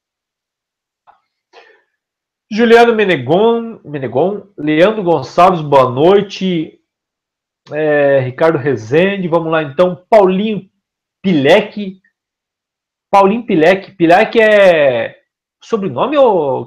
Juliano Menegon, Menegon, Leandro Gonçalves, boa noite. É, Ricardo Rezende, vamos lá então. Paulinho Pilek. Paulinho Pilek. Pilek é sobrenome ou...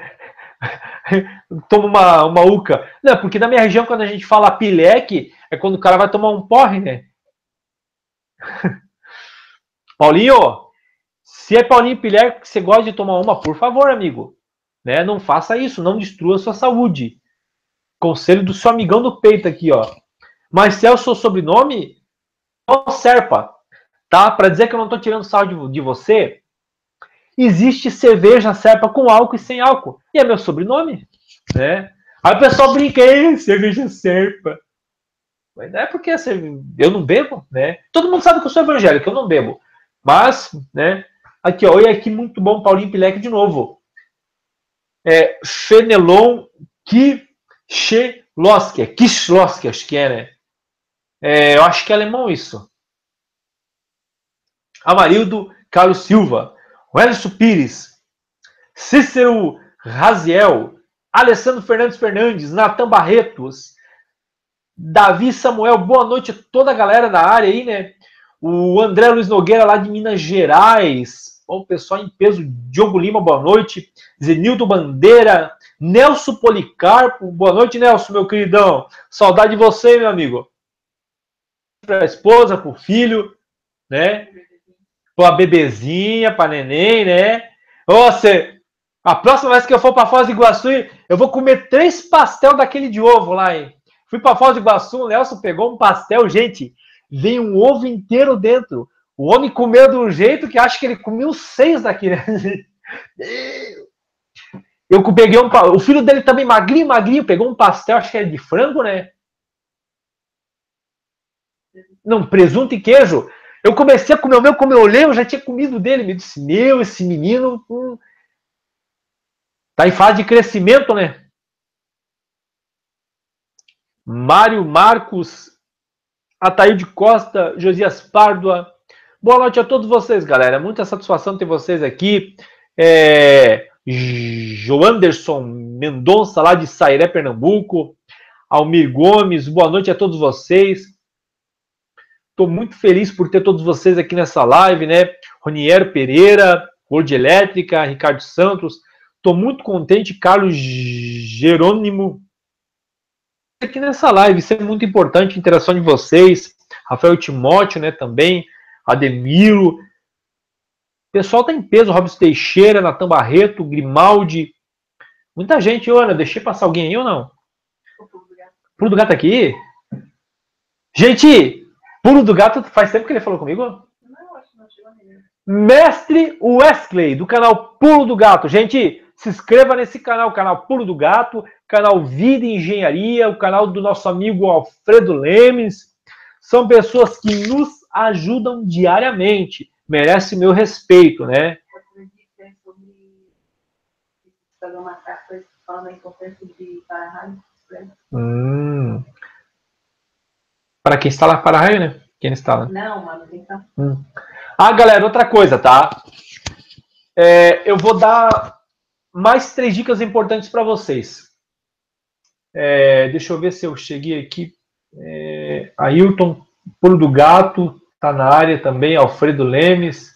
Toma uma, uma uca. Não, porque na minha região, quando a gente fala Pilek, é quando o cara vai tomar um porre, né? Paulinho, Se é Paulinho Pilher que você gosta de tomar uma, por favor, amigo, né? Não faça isso, não destrua a sua saúde. Conselho do seu amigão do peito aqui, ó. Marcel, seu sobrenome? Serpa, tá? Para dizer que eu não tô tirando sarro de, de você, existe cerveja Serpa com álcool e sem álcool. E é meu sobrenome, né? Aí o pessoal brinca, cerveja Serpa. Mas não é porque eu não bebo, né? Todo mundo sabe que eu sou evangélico, eu não bebo. Mas, né? Aqui, ó, olha aqui, muito bom, Paulinho Pilec de novo. É, Fenelon Kichelowski, Kichelowski, acho que é, né? É, eu acho que é alemão isso. Amarildo Carlos Silva, Wellington Pires, Cícero Raziel, Alessandro Fernandes Fernandes, Natan Barretos, Davi Samuel, boa noite a toda a galera da área aí, né? O André Luiz Nogueira, lá de Minas Gerais. O pessoal em peso, Diogo Lima, boa noite. Zenildo Bandeira, Nelson Policarpo, boa noite, Nelson, meu queridão. Saudade de você, meu amigo. Para a esposa, para o filho, né? Para a bebezinha, para neném, né? Você, a próxima vez que eu for para Foz do Iguaçu, eu vou comer três pastel daquele de ovo lá, hein? Fui para Foz do Iguaçu, o Nelson pegou um pastel, gente, veio um ovo inteiro dentro. O homem comeu de um jeito que acho que ele comeu seis daquele. Eu peguei um, o filho dele também magrinho, magrinho, pegou um pastel, acho que era de frango, né? Não, presunto e queijo. Eu comecei a comer o meu, como eu olhei, eu já tinha comido dele. Me disse, meu, esse menino hum, tá em fase de crescimento, né? Mário Marcos, Ataíde Costa, Josias Párdua. Boa noite a todos vocês, galera. Muita satisfação ter vocês aqui. É, Joanderson Mendonça, lá de Sairé, Pernambuco. Almir Gomes, boa noite a todos vocês. Estou muito feliz por ter todos vocês aqui nessa live, né? Roniero Pereira, World Elétrica, Ricardo Santos. Estou muito contente, Carlos Jerônimo, aqui nessa live. Isso é muito importante, a interação de vocês. Rafael Timóteo, né, também. Ademiro. O pessoal tá em peso. Robson Teixeira, Natan Barreto, Grimaldi. Muita gente, Ana. Deixei passar alguém aí ou não? Pulo do Gato aqui? Gente, Pulo do Gato, faz tempo que ele falou comigo? Não, acho que não chegou ainda. Mestre Wesley, do canal Pulo do Gato. Gente, se inscreva nesse canal, canal Pulo do Gato, canal Vida e Engenharia, o canal do nosso amigo Alfredo Lemes. São pessoas que nos ajudam diariamente. Merece meu respeito, né? Hum. Para quem instala para-raio, né? Quem instala? Não, manutenção. Hum. Ah, galera, outra coisa, tá? É, eu vou dar mais três dicas importantes para vocês. É, deixa eu ver se eu cheguei aqui. É, Ailton, Pulo do Gato, tá na área também. Alfredo Lemes.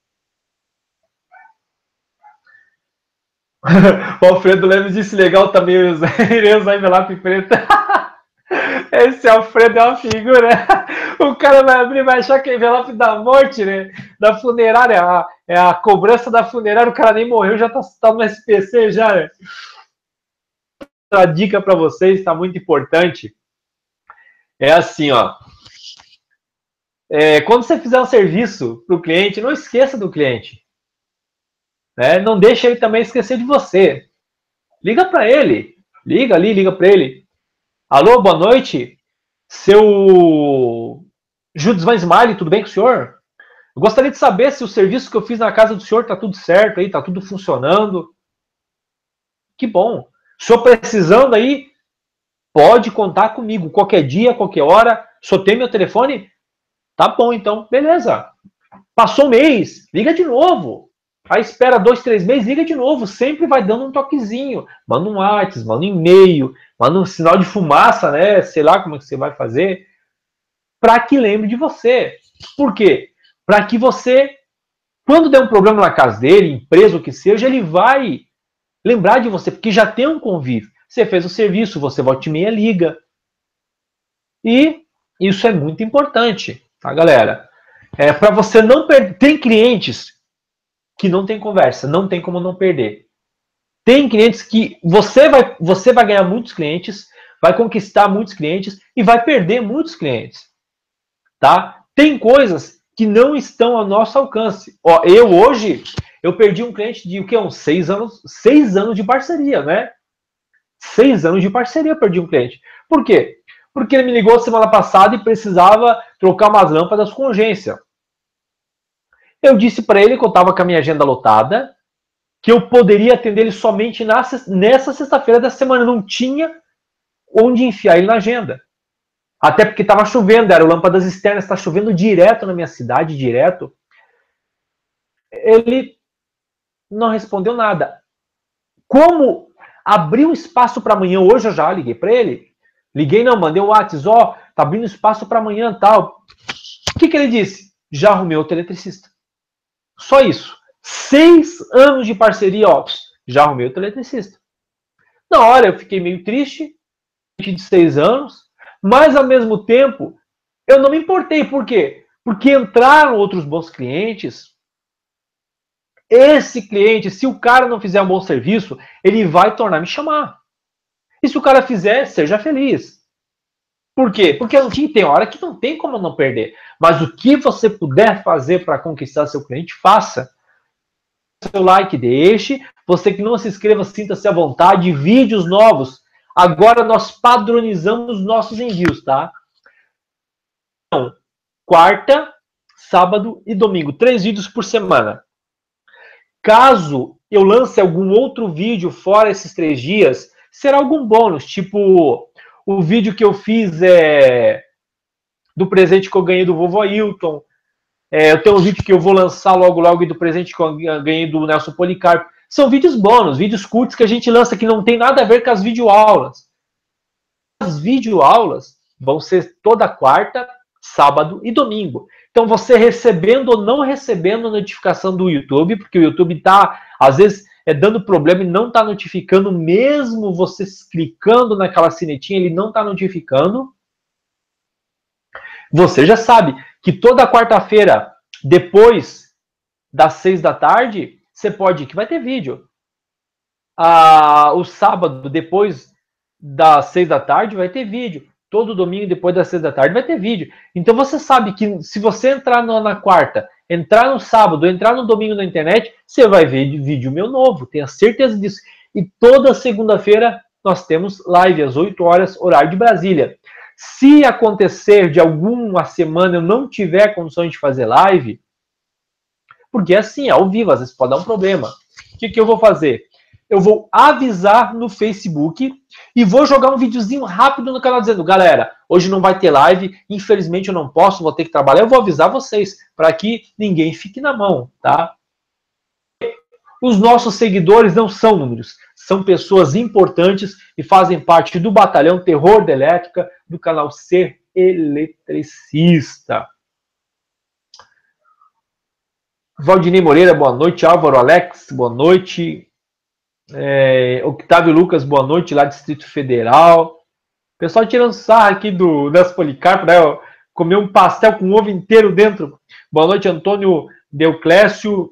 O Alfredo Lemes disse legal também. Eu irei usar envelope preto. Esse Alfredo é uma figura. O cara vai abrir e vai achar que é envelope da morte, né? Da funerária. A, é a cobrança da funerária. O cara nem morreu, já tá, tá no S P C já, né? Outra dica para vocês, tá muito importante. É assim, ó. É, quando você fizer um serviço para o cliente, não esqueça do cliente. Né? Não deixe ele também esquecer de você. Liga para ele. Liga ali, liga para ele. Alô, boa noite. Seu Judas Van Smiley, tudo bem com o senhor? Eu gostaria de saber se o serviço que eu fiz na casa do senhor está tudo certo aí, está tudo funcionando. Que bom. O senhor precisando aí, pode contar comigo. Qualquer dia, qualquer hora. Só tem meu telefone? Tá bom, então. Beleza. Passou um mês, liga de novo. Aí espera dois, três meses, liga de novo. Sempre vai dando um toquezinho. Manda um WhatsApp, manda um e-mail, manda um sinal de fumaça, né? Sei lá como é que você vai fazer. Para que lembre de você. Por quê? Para que você, quando der um problema na casa dele, empresa, o que seja, ele vai lembrar de você, porque já tem um convívio. Você fez o serviço, você volta e meia, liga. E isso é muito importante, tá, galera? É, para você não perder. Tem clientes que não tem conversa, não tem como não perder. Tem clientes que você vai, você vai ganhar muitos clientes, vai conquistar muitos clientes e vai perder muitos clientes, tá? Tem coisas que não estão ao nosso alcance. Ó, eu hoje, eu perdi um cliente de o que? Uns seis anos, seis anos de parceria, né? Seis anos de parceria eu perdi um cliente. Por quê? Porque ele me ligou semana passada e precisava trocar umas lâmpadas com urgência. Eu disse para ele que eu estava com a minha agenda lotada, que eu poderia atender ele somente na, nessa sexta-feira da semana. Não tinha onde enfiar ele na agenda. Até porque estava chovendo, eram lâmpadas externas, está chovendo direto na minha cidade, direto. Ele não respondeu nada. Como abrir um espaço para amanhã, hoje eu já liguei para ele. Liguei não, mandei o WhatsApp, ó, tá abrindo espaço para amanhã e tal. O que, que ele disse? Já arrumei outro eletricista. Só isso. Seis anos de parceria, ó, já arrumei outro eletricista. Na hora eu fiquei meio triste, de seis anos, mas ao mesmo tempo eu não me importei. Por quê? Porque entraram outros bons clientes. Esse cliente, se o cara não fizer um bom serviço, ele vai tornar a me chamar. E se o cara fizer, seja feliz. Por quê? Porque não tem hora que não tem como não perder. Mas o que você puder fazer para conquistar seu cliente, faça. Seu like, deixe. Você que não se inscreva, sinta-se à vontade. Vídeos novos. Agora nós padronizamos nossos envios, tá? Então, quarta, sábado e domingo. Três vídeos por semana. Caso eu lance algum outro vídeo fora esses três dias, será algum bônus, tipo o vídeo que eu fiz é, do presente que eu ganhei do vovô Ailton. É, eu tenho um vídeo que eu vou lançar logo logo do presente que eu ganhei do Nelson Policarpo. São vídeos bônus, vídeos curtos que a gente lança que não tem nada a ver com as videoaulas. As videoaulas vão ser toda quarta, sábado e domingo. Então você recebendo ou não recebendo a notificação do YouTube, porque o YouTube está, às vezes, é dando problema e não está notificando, mesmo você clicando naquela sinetinha, ele não está notificando. Você já sabe que toda quarta-feira, depois das seis da tarde, você pode ir, que vai ter vídeo. Ah, o sábado, depois das seis da tarde, vai ter vídeo. Todo domingo, depois das seis da tarde, vai ter vídeo. Então você sabe que se você entrar no, na quarta, entrar no sábado, entrar no domingo na internet, você vai ver vídeo meu novo, tenha certeza disso. E toda segunda-feira nós temos live às oito horas, horário de Brasília. Se acontecer de alguma semana eu não tiver condições de fazer live, porque assim, ao vivo, às vezes pode dar um problema. O que, que eu vou fazer? Eu vou avisar no Facebook e vou jogar um videozinho rápido no canal dizendo, galera, hoje não vai ter live, infelizmente eu não posso, vou ter que trabalhar, eu vou avisar vocês, para que ninguém fique na mão, tá? Os nossos seguidores não são números, são pessoas importantes e fazem parte do batalhão Terror da Elétrica, do canal Ser Eletricista. Valdinei Moreira, boa noite. Álvaro Alex, boa noite. É, Octávio Lucas, boa noite, lá do Distrito Federal. Pessoal tirando sarro aqui do Nelson Policarpo, né? Comer um pastel com ovo inteiro dentro. Boa noite, Antônio Deuclésio.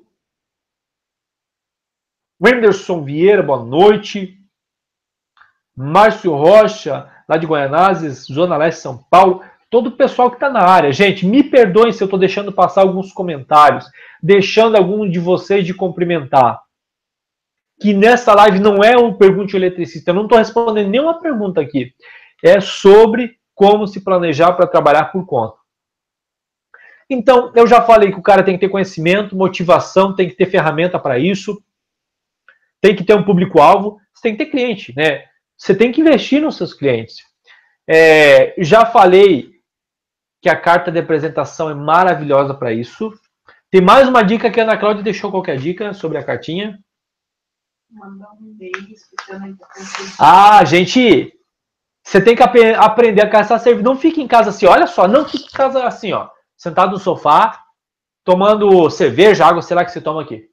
Wenderson Vieira, boa noite. Márcio Rocha, lá de Goianazes, Zona Leste, São Paulo. Todo o pessoal que está na área. Gente, me perdoem se eu estou deixando passar alguns comentários, deixando algum de vocês de cumprimentar. Que nessa live não é um Pergunte ao Eletricista, eu não estou respondendo nenhuma pergunta aqui. É sobre como se planejar para trabalhar por conta. Então, eu já falei que o cara tem que ter conhecimento, motivação, tem que ter ferramenta para isso, tem que ter um público-alvo, você tem que ter cliente, né? Você tem que investir nos seus clientes. É, já falei que a carta de apresentação é maravilhosa para isso. Tem mais uma dica que a Ana Cláudia deixou qualquer dica sobre a cartinha. Mandar um beijo, ah, gente, você tem que ap aprender a caçar serviço. Não fique em casa assim, olha só, não fique em casa assim, ó, sentado no sofá, tomando cerveja, água, sei lá que você toma aqui.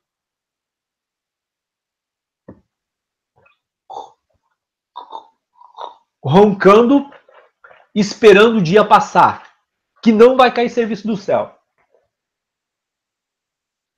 Roncando, esperando o dia passar, que não vai cair serviço do céu.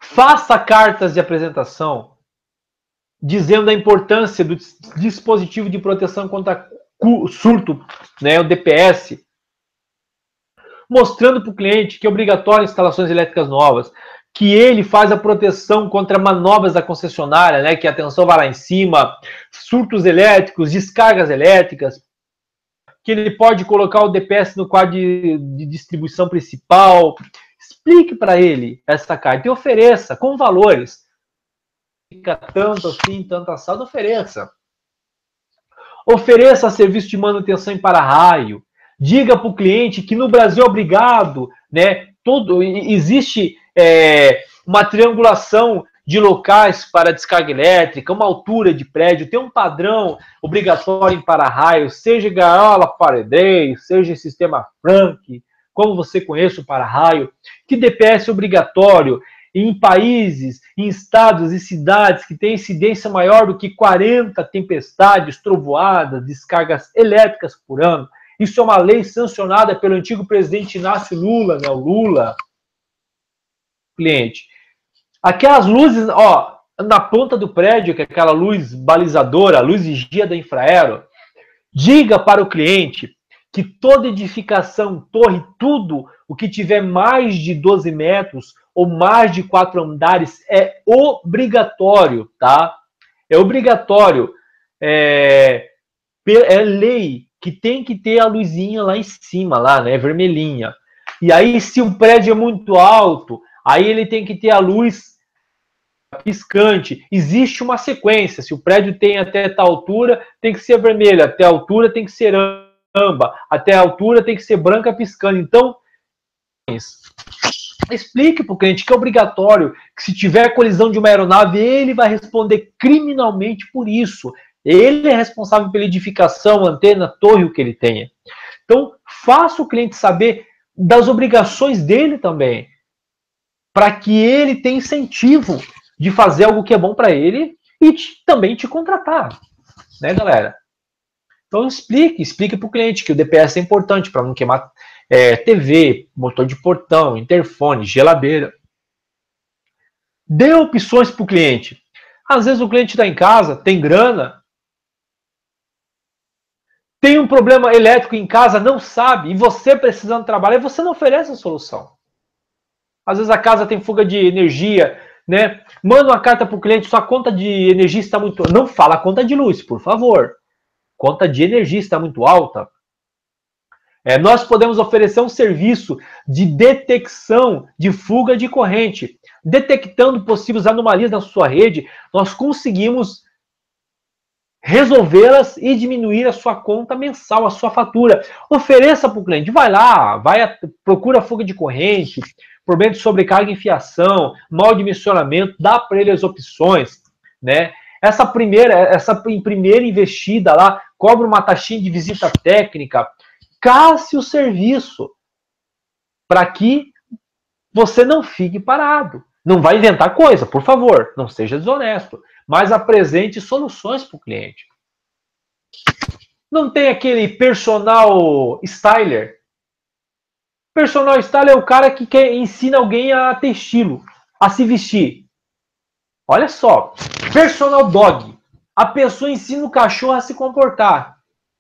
Faça cartas de apresentação dizendo a importância do dispositivo de proteção contra surto, né, o D P S, mostrando para o cliente que é obrigatório instalações elétricas novas, que ele faz a proteção contra manobras da concessionária, né, que a tensão vai lá em cima, surtos elétricos, descargas elétricas, que ele pode colocar o D P S no quadro de, de distribuição principal. Explique para ele essa carta e ofereça com valores. Fica tanto assim, tanto assado, ofereça. Ofereça serviço de manutenção em para-raio. Diga para o cliente que no Brasil é obrigado, né? Todo, existe é, uma triangulação de locais para descarga elétrica, uma altura de prédio, tem um padrão obrigatório em para-raio, seja gaiola paredeiro, seja sistema Frank, como você conhece o para-raio, que D P S é obrigatório em países, em estados e cidades que têm incidência maior do que quarenta tempestades, trovoadas, descargas elétricas por ano. Isso é uma lei sancionada pelo antigo presidente Inácio Lula, né, o Lula. Cliente. Aquelas luzes, ó, na ponta do prédio, que é aquela luz balizadora, a luz vigia da Infraero, diga para o cliente que toda edificação, torre, tudo o que tiver mais de doze metros ou mais de quatro andares é obrigatório, tá? É obrigatório. É, é lei que tem que ter a luzinha lá em cima, lá, né? Vermelhinha. E aí, se o prédio é muito alto, aí ele tem que ter a luz piscante. Existe uma sequência. Se o prédio tem até tal altura, tem que ser vermelha. Até a altura tem que ser âmbar. Até a altura tem que ser branca piscando. Então, explique para o cliente que é obrigatório, que se tiver colisão de uma aeronave, ele vai responder criminalmente por isso. Ele é responsável pela edificação, antena, torre, o que ele tenha. Então, faça o cliente saber das obrigações dele também, para que ele tenha incentivo de fazer algo que é bom para ele e te, também te contratar, né, galera? Então, explique, explique para o cliente que o D P S é importante para não queimar é, T V, motor de portão, interfone, geladeira. Dê opções para o cliente. Às vezes o cliente está em casa, tem grana, tem um problema elétrico em casa, não sabe, e você precisando trabalhar, e você não oferece a solução. Às vezes a casa tem fuga de energia, né? Manda uma carta para o cliente, sua conta de energia está muito... Não fala conta de luz, por favor. Conta de energia está muito alta. É, nós podemos oferecer um serviço de detecção de fuga de corrente. Detectando possíveis anomalias na sua rede, nós conseguimos resolvê-las e diminuir a sua conta mensal, a sua fatura. Ofereça para o cliente, vai lá, vai a, procura fuga de corrente, problema de sobrecarga e fiação, mau dimensionamento, dá para ele as opções, né? Essa primeira, essa primeira investida lá, cobra uma taxinha de visita técnica, casse o serviço para que você não fique parado. Não vai inventar coisa, por favor, não seja desonesto, mas apresente soluções para o cliente. Não tem aquele personal styler. Personal styler é o cara que quer, ensina alguém a ter estilo, a se vestir. Olha só, personal dog. A pessoa ensina o cachorro a se comportar.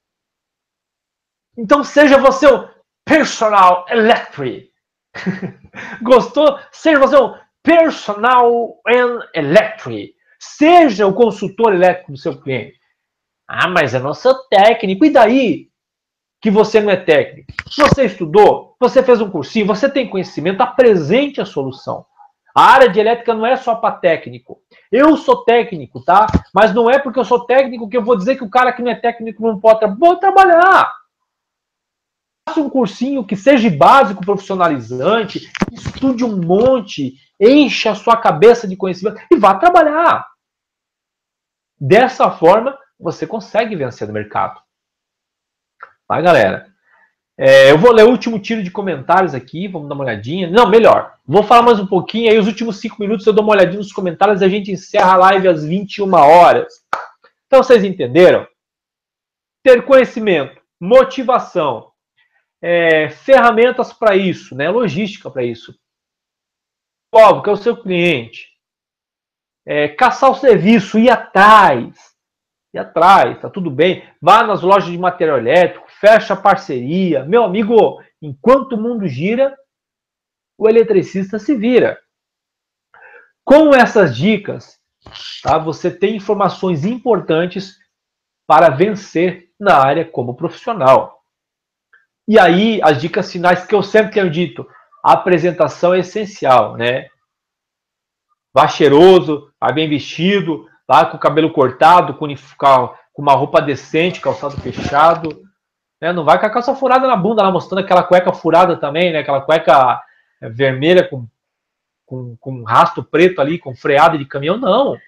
Então seja você o personal electric. Gostou? Seja você o personal and electric. Seja o consultor elétrico do seu cliente. Ah, mas eu não sou técnico. E daí que você não é técnico? Você estudou? Você fez um cursinho? Você tem conhecimento? Apresente a solução. A área de elétrica não é só para técnico. Eu sou técnico, tá? Mas não é porque eu sou técnico que eu vou dizer que o cara que não é técnico não pode tra- vou trabalhar. Faça um cursinho que seja básico, profissionalizante, estude um monte, encha a sua cabeça de conhecimento e vá trabalhar. Dessa forma, você consegue vencer no mercado. Tá, galera? É, eu vou ler o último tiro de comentários aqui, vamos dar uma olhadinha. Não, melhor, vou falar mais um pouquinho, aí os últimos cinco minutos eu dou uma olhadinha nos comentários e a gente encerra a live às vinte e uma horas. Então, vocês entenderam? Ter conhecimento, motivação, é, ferramentas para isso, né? Logística para isso. Público, que é o seu cliente. É, caçar o serviço, ir atrás. Ir atrás, tá tudo bem. Vá nas lojas de material elétrico, fecha a parceria. Meu amigo, enquanto o mundo gira, o eletricista se vira. Com essas dicas, tá, você tem informações importantes para vencer na área como profissional. E aí, as dicas finais que eu sempre tenho dito, a apresentação é essencial, né? Vá cheiroso, vá bem vestido, vá com o cabelo cortado, com uma roupa decente, calçado fechado, né? Não vai com a calça furada na bunda, lá mostrando aquela cueca furada também, né? Aquela cueca vermelha com, com, com rastro preto ali, com freada de caminhão, não.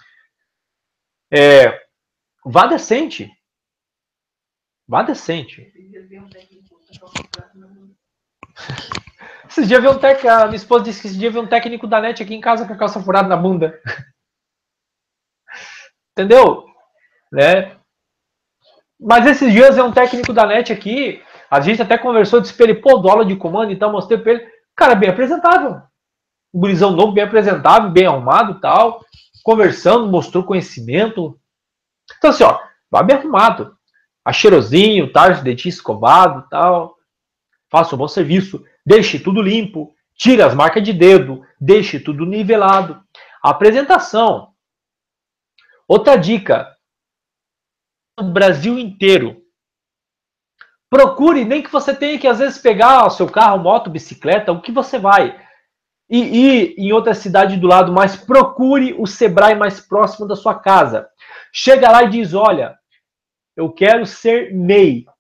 É, vá decente. Vá decente. Esses dias veio um técnico, a minha esposa disse que esse dia veio um técnico da net aqui em casa com calça furada na bunda. Entendeu? Né? Mas esses dias veio um técnico da net aqui, a gente até conversou, disse pra ele, pô, do aula de comando e tal, mostrei pra ele, cara, bem apresentável. Um gurizão novo, bem apresentável, bem arrumado e tal, conversando, mostrou conhecimento. Então assim, ó, vá bem arrumado. A cheirosinho, tá, dentinho escovado e tal. Faça um bom serviço, deixe tudo limpo, tire as marcas de dedo, deixe tudo nivelado. A apresentação. Outra dica. No Brasil inteiro. Procure, nem que você tenha que às vezes pegar o seu carro, moto, bicicleta, o que você vai. E ir em outra cidade do lado, mas procure o Sebrae mais próximo da sua casa. Chega lá e diz, olha, eu quero ser M E I.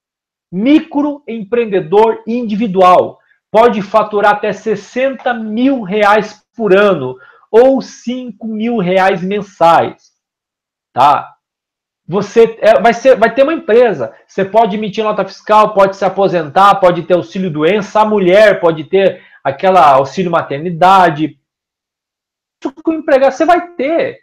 Microempreendedor individual. Pode faturar até sessenta mil reais por ano ou cinco mil reais mensais. Tá? Você é, vai, ser, vai ter uma empresa. Você pode emitir nota fiscal, pode se aposentar, pode ter auxílio doença. A mulher pode ter aquela auxílio maternidade. Isso que o empregado você vai ter.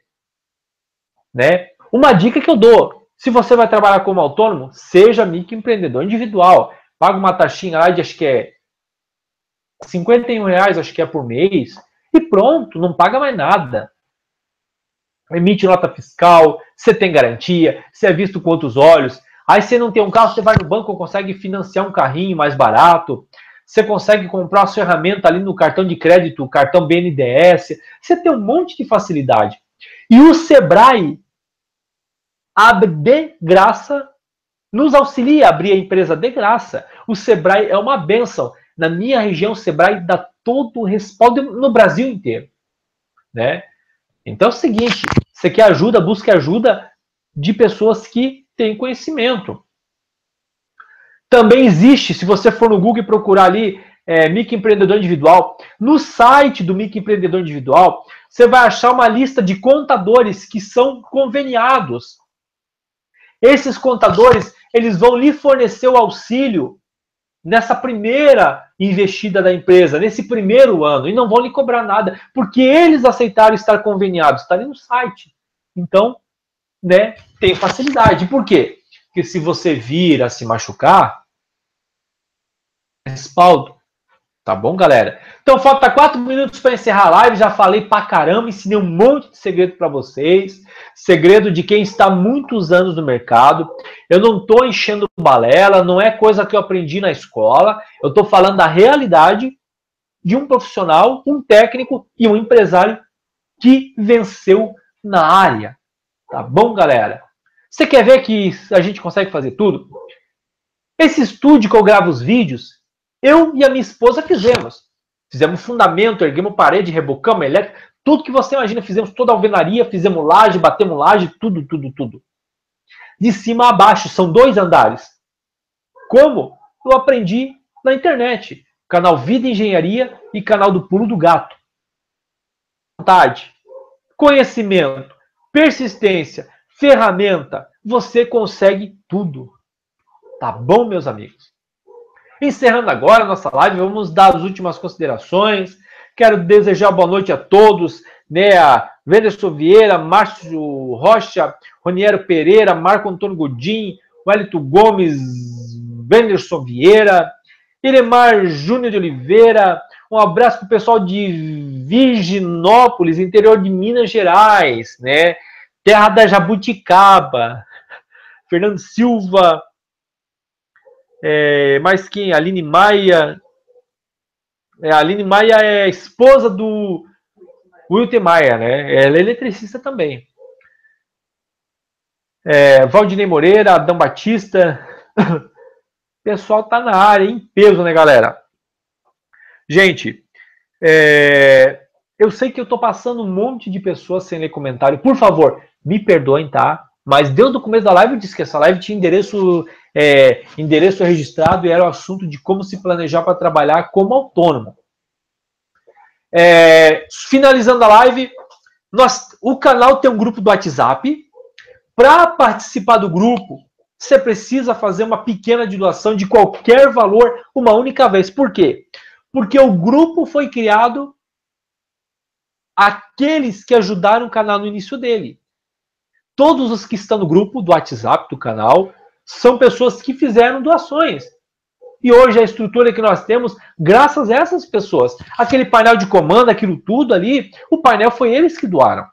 Né? Uma dica que eu dou. Se você vai trabalhar como autônomo, seja microempreendedor individual. Paga uma taxinha lá de acho que é cinquenta e um reais, acho que é por mês. E pronto, não paga mais nada. Emite nota fiscal, você tem garantia, você é visto com outros olhos. Aí você não tem um carro, você vai no banco, consegue financiar um carrinho mais barato. Você consegue comprar a sua ferramenta ali no cartão de crédito, cartão B N D E S. Você tem um monte de facilidade. E o Sebrae abre de graça, nos auxilia a abrir a empresa de graça. O Sebrae é uma bênção. Na minha região, o Sebrae dá todo o respaldo no Brasil inteiro. Né? Então é o seguinte, você quer ajuda, busque ajuda de pessoas que têm conhecimento. Também existe, se você for no Google e procurar ali, é, microempreendedor individual, no site do microempreendedor individual, você vai achar uma lista de contadores que são conveniados. Esses contadores, eles vão lhe fornecer o auxílio nessa primeira investida da empresa, nesse primeiro ano, e não vão lhe cobrar nada, porque eles aceitaram estar conveniados, está ali no site. Então, né, tem facilidade. Por quê? Porque se você vir a se machucar, respaldo. Tá bom, galera? Então, falta quatro minutos para encerrar a live. Já falei pra caramba, ensinei um monte de segredo para vocês. Segredo de quem está há muitos anos no mercado. Eu não estou enchendo balela, não é coisa que eu aprendi na escola. Eu estou falando da realidade de um profissional, um técnico e um empresário que venceu na área. Tá bom, galera? Você quer ver que a gente consegue fazer tudo? Esse estúdio que eu gravo os vídeos, eu e a minha esposa fizemos. Fizemos fundamento, erguemos parede, rebocamos, elétrica, tudo que você imagina. Fizemos toda a alvenaria, fizemos laje, batemos laje, tudo, tudo, tudo. De cima a baixo, são dois andares. Como? Eu aprendi na internet. Canal Vida Engenharia e canal do Pulo do Gato. Vontade, conhecimento, persistência, ferramenta, você consegue tudo. Tá bom, meus amigos? Encerrando agora a nossa live, vamos dar as últimas considerações. Quero desejar boa noite a todos, né? A Wenderson Vieira, Márcio Rocha, Roniero Pereira, Marco Antônio Godin, Wellington Gomes, Wenderson Vieira, Iremar Júnior de Oliveira, Um abraço para o pessoal de Virginópolis, interior de Minas Gerais, né? Terra da Jabuticaba. Fernando Silva. É, mais quem? Aline Maia. É, a Aline Maia é esposa do Wilton Maia, né? Ela é eletricista também. É, Valdinei Moreira, Adão Batista. O pessoal tá na área, em peso, né, galera? Gente, é, eu sei que eu tô passando um monte de pessoas sem ler comentário. Por favor, me perdoem, tá? Mas desde o começo da live eu disse que essa live tinha endereço, é, endereço registrado e era o assunto de como se planejar para trabalhar como autônomo. É, finalizando a live, nós, o canal tem um grupo do WhatsApp. Para participar do grupo, você precisa fazer uma pequena doação de qualquer valor uma única vez. Por quê? Porque o grupo foi criado aqueles que ajudaram o canal no início dele. Todos os que estão no grupo do WhatsApp do canal são pessoas que fizeram doações. E hoje a estrutura que nós temos, graças a essas pessoas, aquele painel de comando, aquilo tudo ali, o painel foi eles que doaram.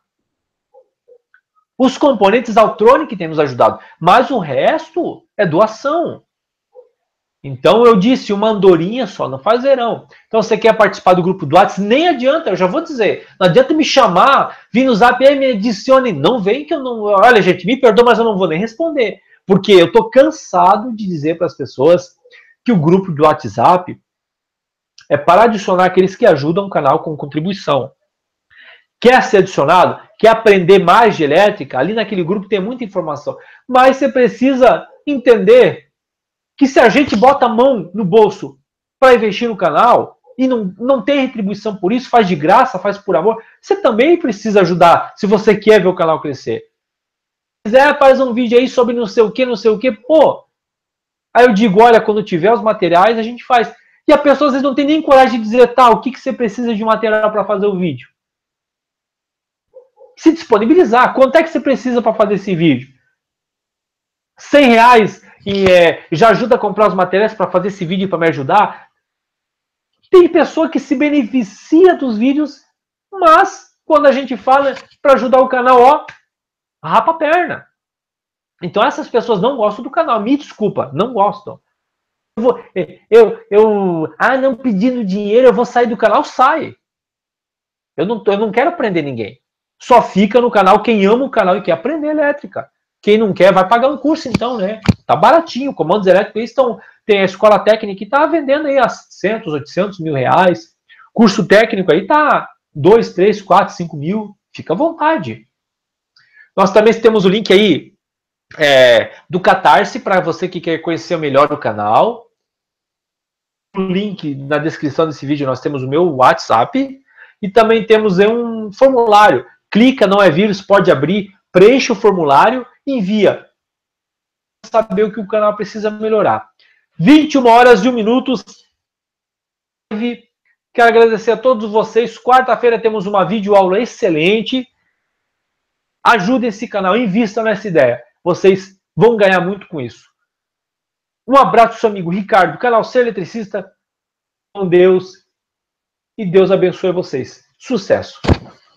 Os componentes Altronic têm nos ajudado, mas o resto é doação. Então eu disse, uma andorinha só não faz verão. Então você quer participar do grupo do WhatsApp, nem adianta, eu já vou dizer, não adianta me chamar, vir no Zap, me adicione, não vem que eu não... Olha gente, me perdoa, mas eu não vou nem responder, porque eu tô cansado de dizer para as pessoas que o grupo do WhatsApp é para adicionar aqueles que ajudam o canal com contribuição. Quer ser adicionado? Quer aprender mais de elétrica? Ali naquele grupo tem muita informação. Mas você precisa entender que se a gente bota a mão no bolso para investir no canal e não, não tem retribuição por isso, faz de graça, faz por amor, você também precisa ajudar se você quer ver o canal crescer. Se quiser, faz um vídeo aí sobre não sei o que, não sei o que, pô. Aí eu digo, olha, quando tiver os materiais, a gente faz. E a pessoa às vezes não tem nem coragem de dizer, tá, o que, que você precisa de material para fazer o vídeo? Se disponibilizar. Quanto é que você precisa para fazer esse vídeo? cem reais e é, já ajuda a comprar os materiais para fazer esse vídeo para me ajudar? Tem pessoa que se beneficia dos vídeos, mas quando a gente fala para ajudar o canal, ó, rapa a perna. Então essas pessoas não gostam do canal. Me desculpa, não gostam. Eu, vou, eu, eu ah, não pedindo dinheiro, eu vou sair do canal, sai. Eu não, eu não quero prender ninguém. Só fica no canal quem ama o canal e quer aprender elétrica. Quem não quer vai pagar um curso então, né? Tá baratinho. Comandos elétricos estão... Tem a escola técnica que tá vendendo aí a setecentos, oitocentos mil reais. Curso técnico aí tá dois, três, quatro, cinco mil. Fica à vontade. Nós também temos o link aí é, do Catarse para você que quer conhecer melhor o canal. O link na descrição desse vídeo nós temos o meu WhatsApp. E também temos um formulário. Clica, não é vírus, pode abrir, preenche o formulário e envia. Saber o que o canal precisa melhorar. vinte e uma horas e um minuto. Quero agradecer a todos vocês. Quarta-feira temos uma videoaula excelente. Ajude esse canal, invista nessa ideia. Vocês vão ganhar muito com isso. Um abraço, seu amigo Ricardo, canal Ser Eletricista. Com Deus. E Deus abençoe vocês. Sucesso!